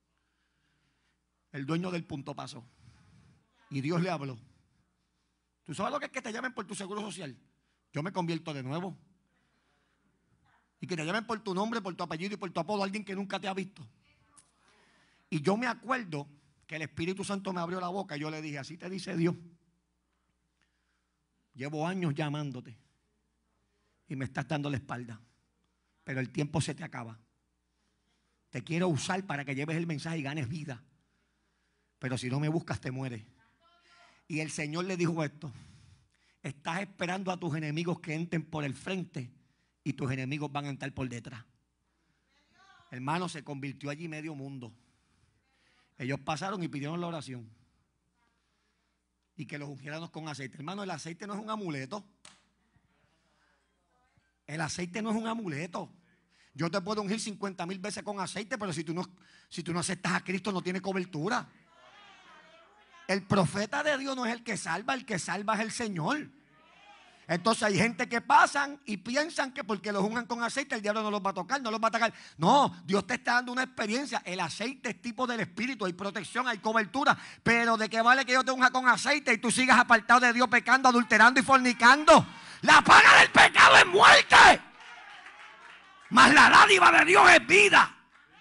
El dueño del punto pasó. Y Dios le habló. ¿Tú sabes lo que es que te llamen por tu Seguro Social? Yo me convierto de nuevo. Y que te llamen por tu nombre, por tu apellido y por tu apodo, alguien que nunca te ha visto. Y yo me acuerdo que el Espíritu Santo me abrió la boca y yo le dije, así te dice Dios. Llevo años llamándote y me estás dando la espalda, pero el tiempo se te acaba. Te quiero usar para que lleves el mensaje y ganes vida, pero si no me buscas te mueres. Y el Señor le dijo esto: estás esperando a tus enemigos que entren por el frente y tus enemigos van a entrar por detrás. Hermano, se convirtió allí medio mundo. Ellos pasaron y pidieron la oración y que los ungiéramos con aceite. Hermano, el aceite no es un amuleto. El aceite no es un amuleto. Yo te puedo ungir cincuenta mil veces con aceite, pero si tú no, si tú no aceptas a Cristo no tiene cobertura. El profeta de Dios no es el que salva, el que salva es el Señor. Entonces hay gente que pasan y piensan que porque los unjan con aceite el diablo no los va a tocar, no los va a atacar. No, Dios te está dando una experiencia. El aceite es tipo del Espíritu, hay protección, hay cobertura. Pero ¿de qué vale que yo te unja con aceite y tú sigas apartado de Dios pecando, adulterando y fornicando? La paga del pecado es muerte, mas la dádiva de Dios es vida.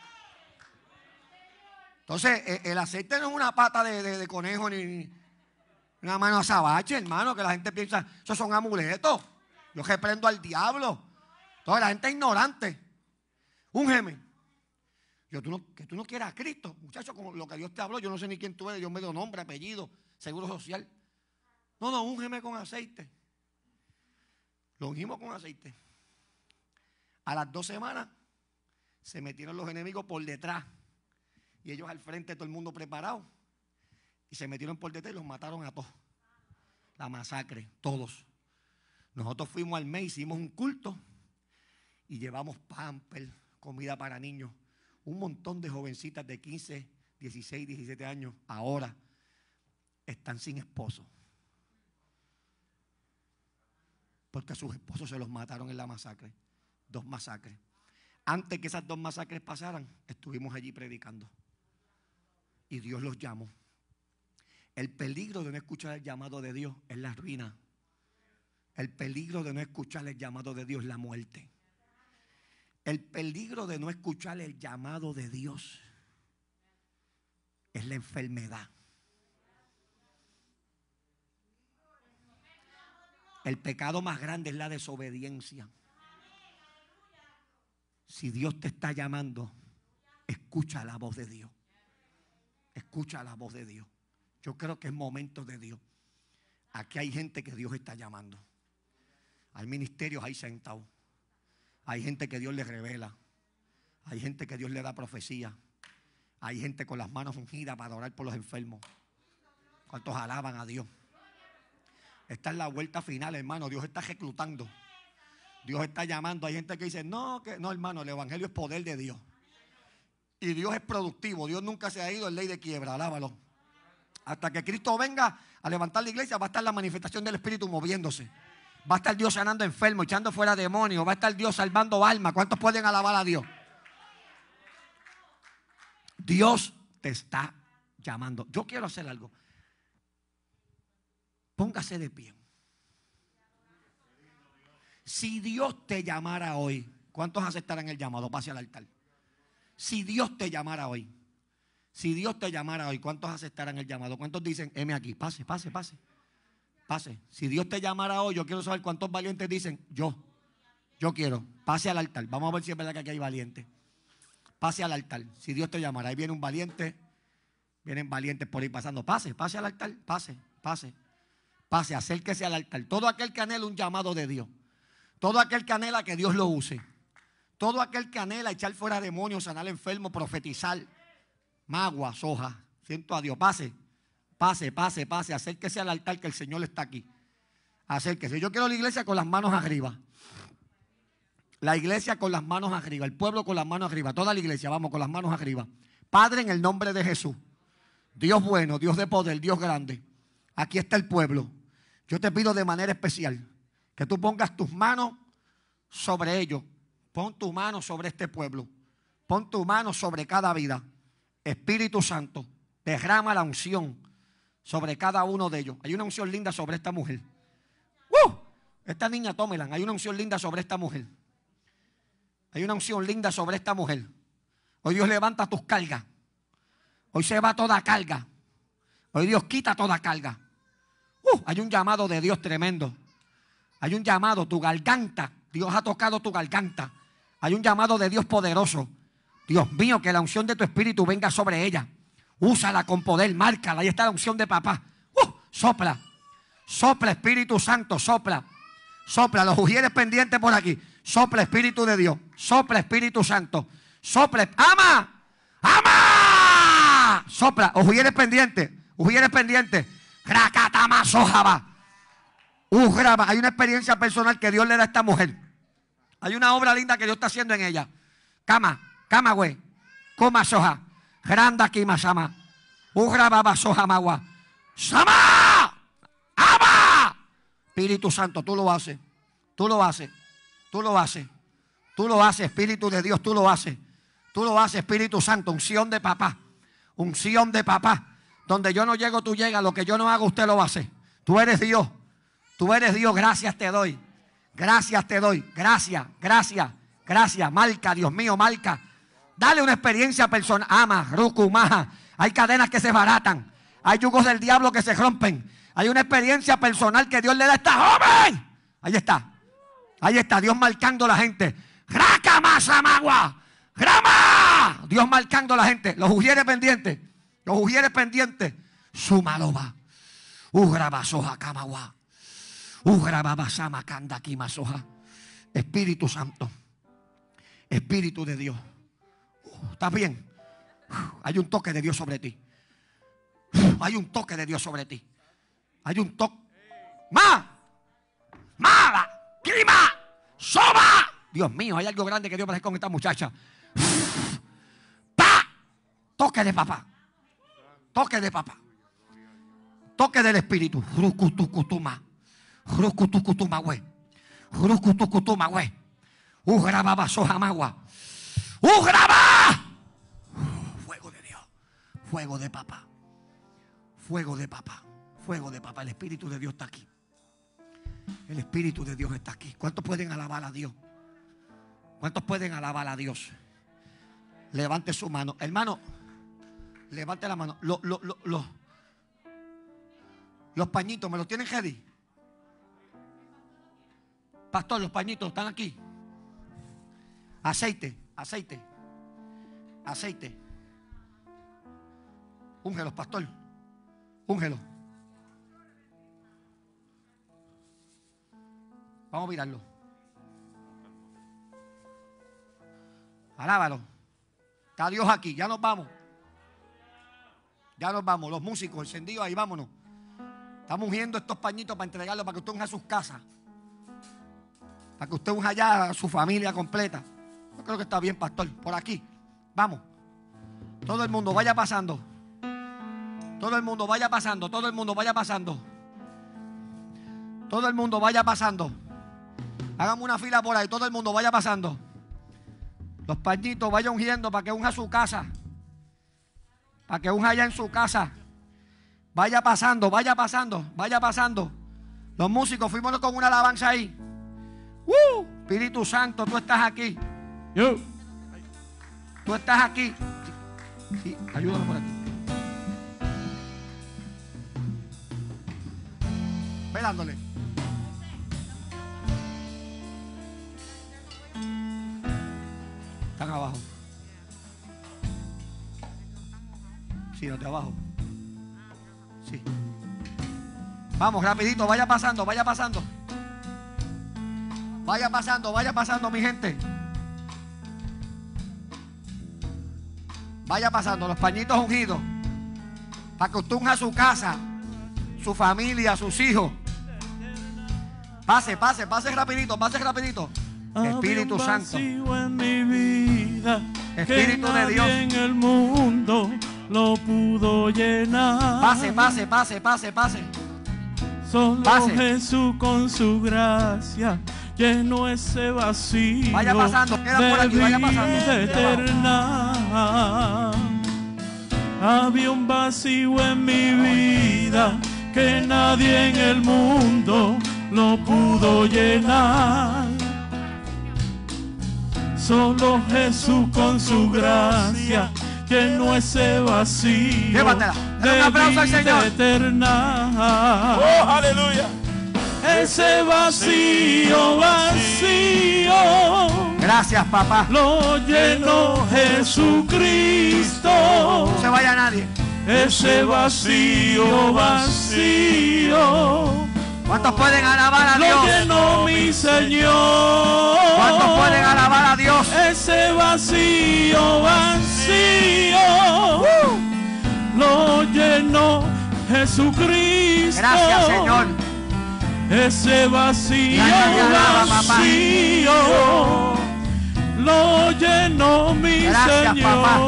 Entonces el aceite no es una pata de, de, de conejo ni una mano azabache, hermano, que la gente piensa, esos son amuletos. Yo reprendo al diablo. Toda la gente es ignorante. Úngeme. Yo, tú no, que tú no quieras a Cristo. Muchacho, con lo que Dios te habló, yo no sé ni quién tú eres. Dios me dio nombre, apellido, seguro social. No, no, úngeme con aceite. Lo ungimos con aceite. A las dos semanas se metieron los enemigos por detrás. Y ellos al frente, todo el mundo preparado. Y se metieron por detrás y los mataron a todos. La masacre, todos. Nosotros fuimos al mes, hicimos un culto y llevamos pamper, comida para niños. Un montón de jovencitas de quince, dieciséis, diecisiete años ahora están sin esposo. Porque a sus esposos se los mataron en la masacre. Dos masacres. Antes que esas dos masacres pasaran, estuvimos allí predicando. Y Dios los llamó. El peligro de no escuchar el llamado de Dios es la ruina. El peligro de no escuchar el llamado de Dios es la muerte. El peligro de no escuchar el llamado de Dios es la enfermedad. El pecado más grande es la desobediencia. Si Dios te está llamando, escucha la voz de Dios. Escucha la voz de Dios. Yo creo que es momento de Dios. Aquí hay gente que Dios está llamando. Hay ministerios ahí sentados. Hay gente que Dios le revela. Hay gente que Dios le da profecía. Hay gente con las manos ungidas para orar por los enfermos. ¿Cuántos alaban a Dios? Esta es la vuelta final, hermano. Dios está reclutando. Dios está llamando. Hay gente que dice, no, que no, hermano, el evangelio es poder de Dios. Y Dios es productivo. Dios nunca se ha ido en ley de quiebra. Alábalo. Hasta que Cristo venga a levantar la iglesia, va a estar la manifestación del Espíritu moviéndose. Va a estar Dios sanando enfermos, echando fuera demonios. Va a estar Dios salvando almas. ¿Cuántos pueden alabar a Dios? Dios te está llamando. Yo quiero hacer algo. Póngase de pie. Si Dios te llamara hoy, ¿cuántos aceptarán el llamado? Pase al altar. Si Dios te llamara hoy, si Dios te llamara hoy, ¿cuántos aceptarán el llamado? ¿Cuántos dicen, heme aquí? Pase, pase, pase. Pase. Si Dios te llamara hoy, yo quiero saber cuántos valientes dicen, yo, yo quiero. Pase al altar. Vamos a ver si es verdad que aquí hay valientes. Pase al altar. Si Dios te llamara, ahí viene un valiente. Vienen valientes por ahí pasando. Pase, pase al altar. Pase, pase. Pase, acérquese al altar. Todo aquel que anhela un llamado de Dios. Todo aquel que anhela que Dios lo use. Todo aquel que anhela echar fuera demonios, sanar enfermos, profetizar. Magua, soja. Siento a Dios. Pase, pase, pase, pase. Acérquese al altar que el Señor está aquí. Acérquese. Yo quiero la iglesia con las manos arriba. La iglesia con las manos arriba. El pueblo con las manos arriba. Toda la iglesia, vamos, con las manos arriba. Padre, en el nombre de Jesús. Dios bueno, Dios de poder, Dios grande. Aquí está el pueblo. Yo te pido de manera especial que tú pongas tus manos sobre ellos. Pon tu mano sobre este pueblo. Pon tu mano sobre cada vida. Espíritu Santo, derrama la unción sobre cada uno de ellos. Hay una unción linda sobre esta mujer. ¡Uh! Esta niña, tómela. Hay una unción linda sobre esta mujer. Hay una unción linda sobre esta mujer. Hoy Dios levanta tus cargas. Hoy se va toda carga. Hoy Dios quita toda carga. Uh, hay un llamado de Dios tremendo. Hay un llamado, tu garganta. Dios ha tocado tu garganta. Hay un llamado de Dios poderoso. Dios mío, que la unción de tu espíritu venga sobre ella. Úsala con poder, márcala. Ahí está la unción de papá. Uh, sopla. Sopla, Espíritu Santo, sopla. Sopla, los ujieres pendientes por aquí. Sopla, Espíritu de Dios. Sopla, Espíritu Santo. Sopla, ama, ama. Sopla, ujieres pendientes. Ujieres pendientes. Rakatama sojaba. Ugraba. Hay una experiencia personal que Dios le da a esta mujer. Hay una obra linda que Dios está haciendo en ella. Cama, cama, güey. Coma soja. Granda kima sama. Ugraba soja magua. Sama. Ama. Espíritu Santo, tú lo haces. Tú lo haces. Tú lo haces. Tú lo haces, Espíritu de Dios, tú lo haces. Tú lo haces, Espíritu Santo. Unción de papá. Unción de papá. Donde yo no llego, tú llegas. Lo que yo no hago, usted lo hace. Tú eres Dios. Tú eres Dios. Gracias te doy. Gracias te doy. Gracias, gracias, gracias. Marca, Dios mío, marca. Dale una experiencia personal. Ama, ruku, maja. Hay cadenas que se baratan. Hay yugos del diablo que se rompen. Hay una experiencia personal que Dios le da a esta joven. Ahí está. Ahí está. Dios marcando a la gente. Rakamasamawa. Grama. Dios marcando a la gente. Los ujieres pendientes. Los ujieres pendientes. Sumaloba. Ugrabasoja kamawa. Ugrababasama kanda kimasoja. Espíritu Santo. Espíritu de Dios. Uh, ¿Estás bien? Uh, hay un toque de Dios sobre ti. Uh, hay un toque de Dios sobre ti. Hay un toque. ¡Ma! ¡Mala! ¡Clima! ¡Soba! Dios mío, hay algo grande que Dios va a hacer con esta muchacha. ¡Pa! Toque de papá. Toque de papá. Toque del Espíritu. Rukutukutuma. Rukutukutuma, güey. Rukutukutuma, güey. Ugrababa sojamagua. Ugraba. Fuego de Dios. Fuego de papá. Fuego de papá. Fuego de papá. El Espíritu de Dios está aquí. El Espíritu de Dios está aquí. ¿Cuántos pueden alabar a Dios? ¿Cuántos pueden alabar a Dios? Levante su mano. Hermano, levante la mano. Los, los, los, los, los pañitos, ¿me los tienen ready? Pastor, los pañitos están aquí. Aceite, aceite, aceite. Úngelos, pastor. Úngelos. Vamos a mirarlo. Alábalo. Está Dios aquí. Ya nos vamos. Ya nos vamos. Los músicos encendidos ahí, vámonos. Estamos ungiendo estos pañitos para entregarlos, para que usted unja sus casas. Para que usted unja allá a su familia completa. Yo creo que está bien, pastor. Por aquí. Vamos. Todo el mundo vaya pasando. Todo el mundo vaya pasando. Todo el mundo vaya pasando. Todo el mundo vaya pasando. Hagamos una fila por ahí. Todo el mundo vaya pasando. Los pañitos vaya ungiendo para que unja su casa. Para que unja allá en su casa. Vaya pasando, vaya pasando, vaya pasando. Los músicos, fuimos con una alabanza ahí. ¡Uh! Espíritu Santo, tú estás aquí. Yo. Tú estás aquí. Sí, sí, ayúdame por aquí. Ve dándole. Están abajo. Sí, los de abajo. Sí. Vamos, rapidito, vaya pasando, vaya pasando. Vaya pasando, vaya pasando, mi gente. Vaya pasando, los pañitos ungidos. Para que usted unja su casa, su familia, sus hijos. Pase, pase, pase rapidito, pase rapidito. Espíritu Santo. En mi vida, Espíritu que de Dios. nadie en el mundo lo pudo llenar. Pase, pase, pase, pase, pase. Solo Pase. Jesús con su gracia llenó ese vacío. Vaya pasando, queda por aquí, vaya pasando. De vida eterna. Había un vacío en mi vida que nadie en el mundo lo pudo llenar. Solo Jesús con su gracia llenó ese vacío. Llévatela. Dale un aplauso al de vida Señor. eterna. Oh, aleluya. Ese vacío, vacío, Gracias, papá. lo llenó Jesucristo. No se vaya nadie. Ese vacío, vacío, ¿Cuántos pueden alabar a lo Dios? llenó mi Señor. ¿Cuántos pueden alabar a Dios? Ese vacío, vacío, lo llenó Jesucristo. Gracias, Señor. Ese vacío, Gracias, alaba, papá. vacío, lo llenó mi Gracias, Señor. papá.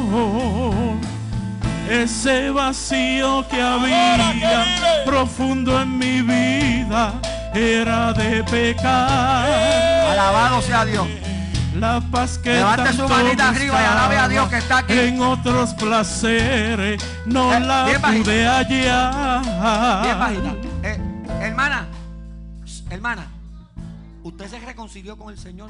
Ese vacío que había profundo en mi vida era de pecar. Alabado sea Dios. La paz que Levante su tanto manita arriba y alabe a Dios que está aquí. en otros placeres no Eh, la bien bajita. pude hallar. Bien bajita. Eh, hermana, hermana, ¿usted se reconcilió con el Señor?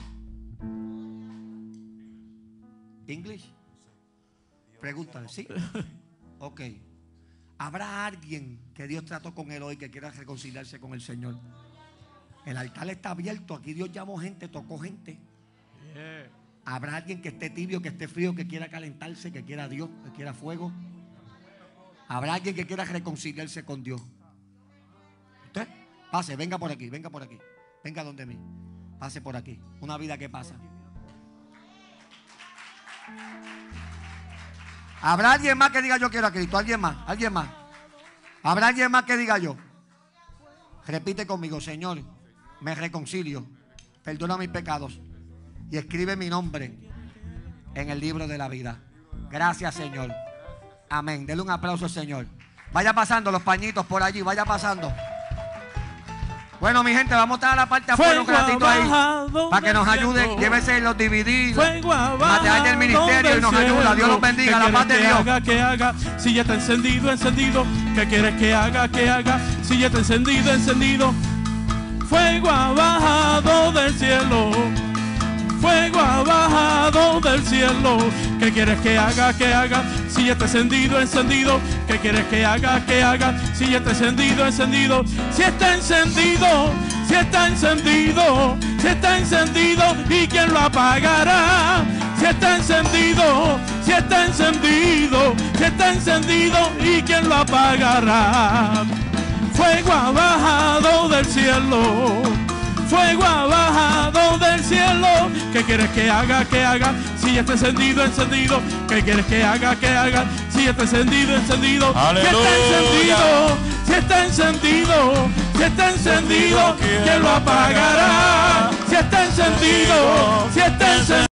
English. Pregúntale, ¿sí? Ok. ¿Habrá alguien que Dios trató con él hoy que quiera reconciliarse con el Señor? El altar está abierto. Aquí Dios llamó gente, tocó gente. ¿Habrá alguien que esté tibio, que esté frío, que quiera calentarse, que quiera Dios, que quiera fuego? ¿Habrá alguien que quiera reconciliarse con Dios? ¿Usted? Pase, venga por aquí, venga por aquí. Venga donde mí. Pase por aquí. Una vida que pasa. ¿Habrá alguien más que diga yo quiero a Cristo? ¿Alguien más? ¿Alguien más? ¿Habrá alguien más que diga yo? Repite conmigo: Señor, me reconcilio, perdona mis pecados y escribe mi nombre en el libro de la vida. Gracias, Señor. Amén. Denle un aplauso al Señor. Vaya pasando los pañitos por allí, vaya pasando. Bueno, mi gente, vamos a estar a la parte afuera un ratito ahí para que nos ayuden. Llévese los D V D, material del ministerio y nos ayuda. Dios los bendiga, la paz de Dios. Haga, que haga, si ya está encendido, encendido. ¿Qué quieres que haga, que haga? Si ya está encendido, encendido. Fuego ha bajado del cielo. Fuego ha bajado del cielo. ¿Qué quieres que haga, que haga? Si ya está encendido, encendido. ¿Qué quieres que haga, que haga? Si ya está encendido, encendido. Si está encendido, si está encendido, si está encendido. ¿Y quién lo apagará? Si está encendido, si está encendido, si está encendido. ¿Y quién lo apagará? Fuego ha bajado del cielo. Fuego ha bajado del cielo. ¿Qué quieres que haga, que haga? Si ya está encendido, encendido. ¿Qué quieres que haga, que haga? Si ya está encendido, encendido. Si está encendido, si está encendido, si está encendido, ¿quién lo apagará? Si está encendido, si está encendido.